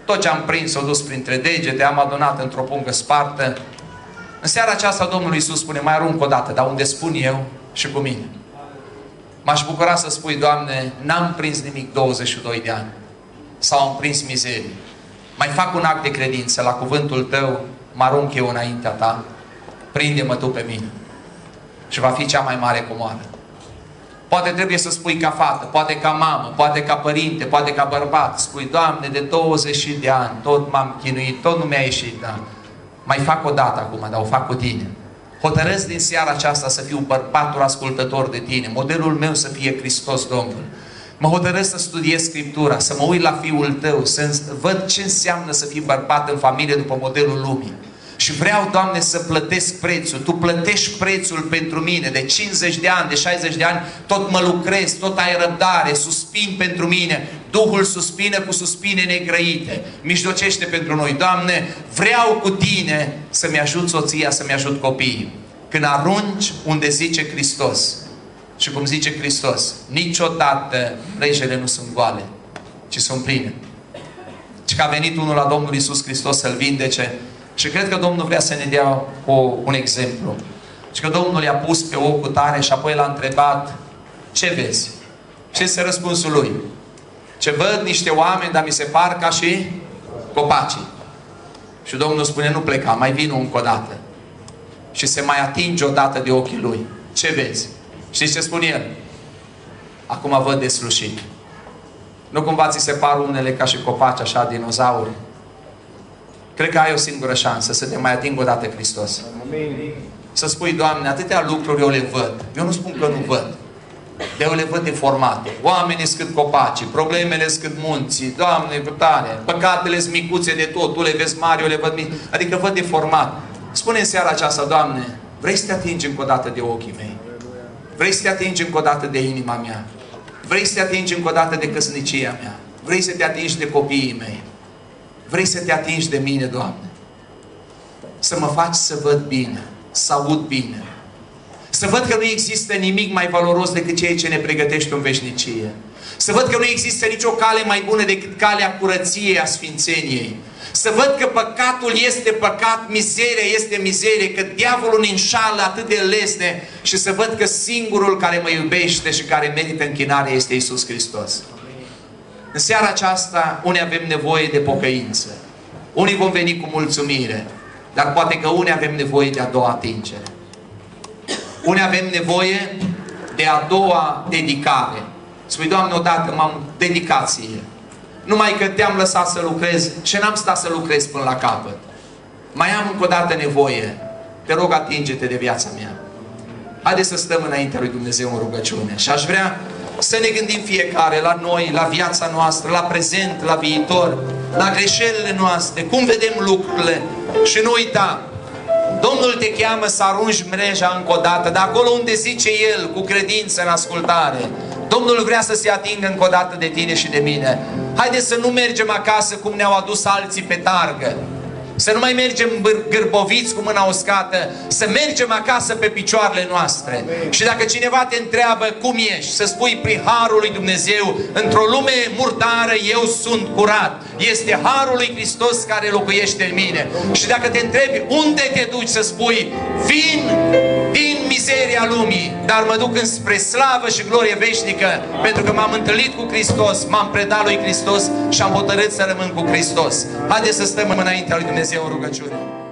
Tot ce am prins s-a dus printre degete, am adunat într-o pungă spartă. În seara aceasta Domnul Iisus spune, mai arunc o dată, dar unde spun eu și cu mine. M-aș bucura să spui, Doamne, n-am prins nimic douăzeci și doi de ani. Sau am prins mizerie. Mai fac un act de credință la cuvântul Tău, mă arunc eu înaintea Ta, prinde-mă Tu pe mine. Și va fi cea mai mare comoară. Poate trebuie să spui ca fată, poate ca mamă, poate ca părinte, poate ca bărbat. Spui, Doamne, de douăzeci de ani, tot m-am chinuit, tot nu mi-a ieșit, da. Mai fac o dată acum, dar o fac cu Tine. Hotărăsc din seara aceasta să fiu bărbatul ascultător de Tine. Modelul meu să fie Hristos Domnul. Mă hotărăsc să studiez Scriptura, să mă uit la Fiul Tău, să văd ce înseamnă să fii bărbat în familie după modelul lumii. Și vreau, Doamne, să plătesc prețul. Tu plătești prețul pentru mine. De cincizeci de ani, de șaizeci de ani, tot mă lucrezi, tot ai răbdare, suspin pentru mine. Duhul suspină cu suspine negrăite. Mijlocește pentru noi. Doamne, vreau cu Tine să-mi ajut soția, să-mi ajut copiii. Când arunci unde zice Hristos, și cum zice Hristos, niciodată regele nu sunt goale, ci sunt pline. Și că a venit unul la Domnul Iisus Hristos să-l vindece. Și cred că Domnul vrea să ne dea o, un exemplu. Și că Domnul i-a pus pe ocul tare și apoi l-a întrebat, ce vezi? Ce este răspunsul lui? Ce văd niște oameni, dar mi se par ca și copacii. Și Domnul spune, nu pleca, mai vin încă o dată. Și se mai atinge o dată de ochii lui. Ce vezi? Știți ce spune el? Acum văd deslușit. Nu cumva ți se par unele ca și copaci, așa, dinozauri? Cred că ai o singură șansă să te mai atingă o dată Hristos. Amin. Să spui, Doamne, atâtea lucruri eu le văd. Eu nu spun că nu văd. Dar eu le văd deformate. Oamenii scât copacii, problemele scât munții, Doamne, tare, păcatele sunt micuțe de tot, Tu le vezi mari, eu le văd mici. Adică văd deformat. Spune în seara aceasta, Doamne, vrei să te atingi încă o dată de ochii mei? Vrei să te atingi încă o dată de inima mea? Vrei să te atingi încă o dată de căsnicia mea? Vrei să te atingi de copiii mei? Vrei să te atingi de mine, Doamne? Să mă faci să văd bine, să aud bine. Să văd că nu există nimic mai valoros decât ceea ce ne pregătești în veșnicie. Să văd că nu există nicio cale mai bună decât calea curăției, a sfințeniei. Să văd că păcatul este păcat, mizeria este mizerie, că diavolul ne înșală atât de lesne și să văd că singurul care mă iubește și care merită închinare este Iisus Hristos. În seara aceasta, unii avem nevoie de pocăință. Unii vom veni cu mulțumire. Dar poate că unii avem nevoie de a doua atingere. Unii avem nevoie de a doua dedicare. Spui, Doamne, odată m-am dedicat Ție. Numai că Te-am lăsat să lucrez și n-am stat să lucrez până la capăt. Mai am încă o dată nevoie. Te rog, atinge-te de viața mea. Haideți să stăm înaintea lui Dumnezeu în rugăciune. Și aș vrea să ne gândim fiecare la noi, la viața noastră, la prezent, la viitor, la greșelile noastre, cum vedem lucrurile. Și nu uita, Domnul te cheamă să arunci mreja încă o dată, dar acolo unde zice El, cu credință în ascultare, Domnul vrea să se atingă încă o dată de tine și de mine. Haideți să nu mergem acasă cum ne-au adus alții pe targă. Să nu mai mergem gârboviți cu mâna uscată, să mergem acasă pe picioarele noastre. Și dacă cineva te întreabă cum ești, să spui prin harul lui Dumnezeu, într-o lume murdară eu sunt curat. Este harul lui Hristos care locuiește în mine. Și dacă te întrebi unde te duci, să spui vin din mizeria lumii, dar mă duc înspre slavă și glorie veșnică, pentru că m-am întâlnit cu Hristos, m-am predat lui Hristos și am hotărât să rămân cu Hristos. Haideți să stăm înaintea lui Dumnezeu în rugăciune.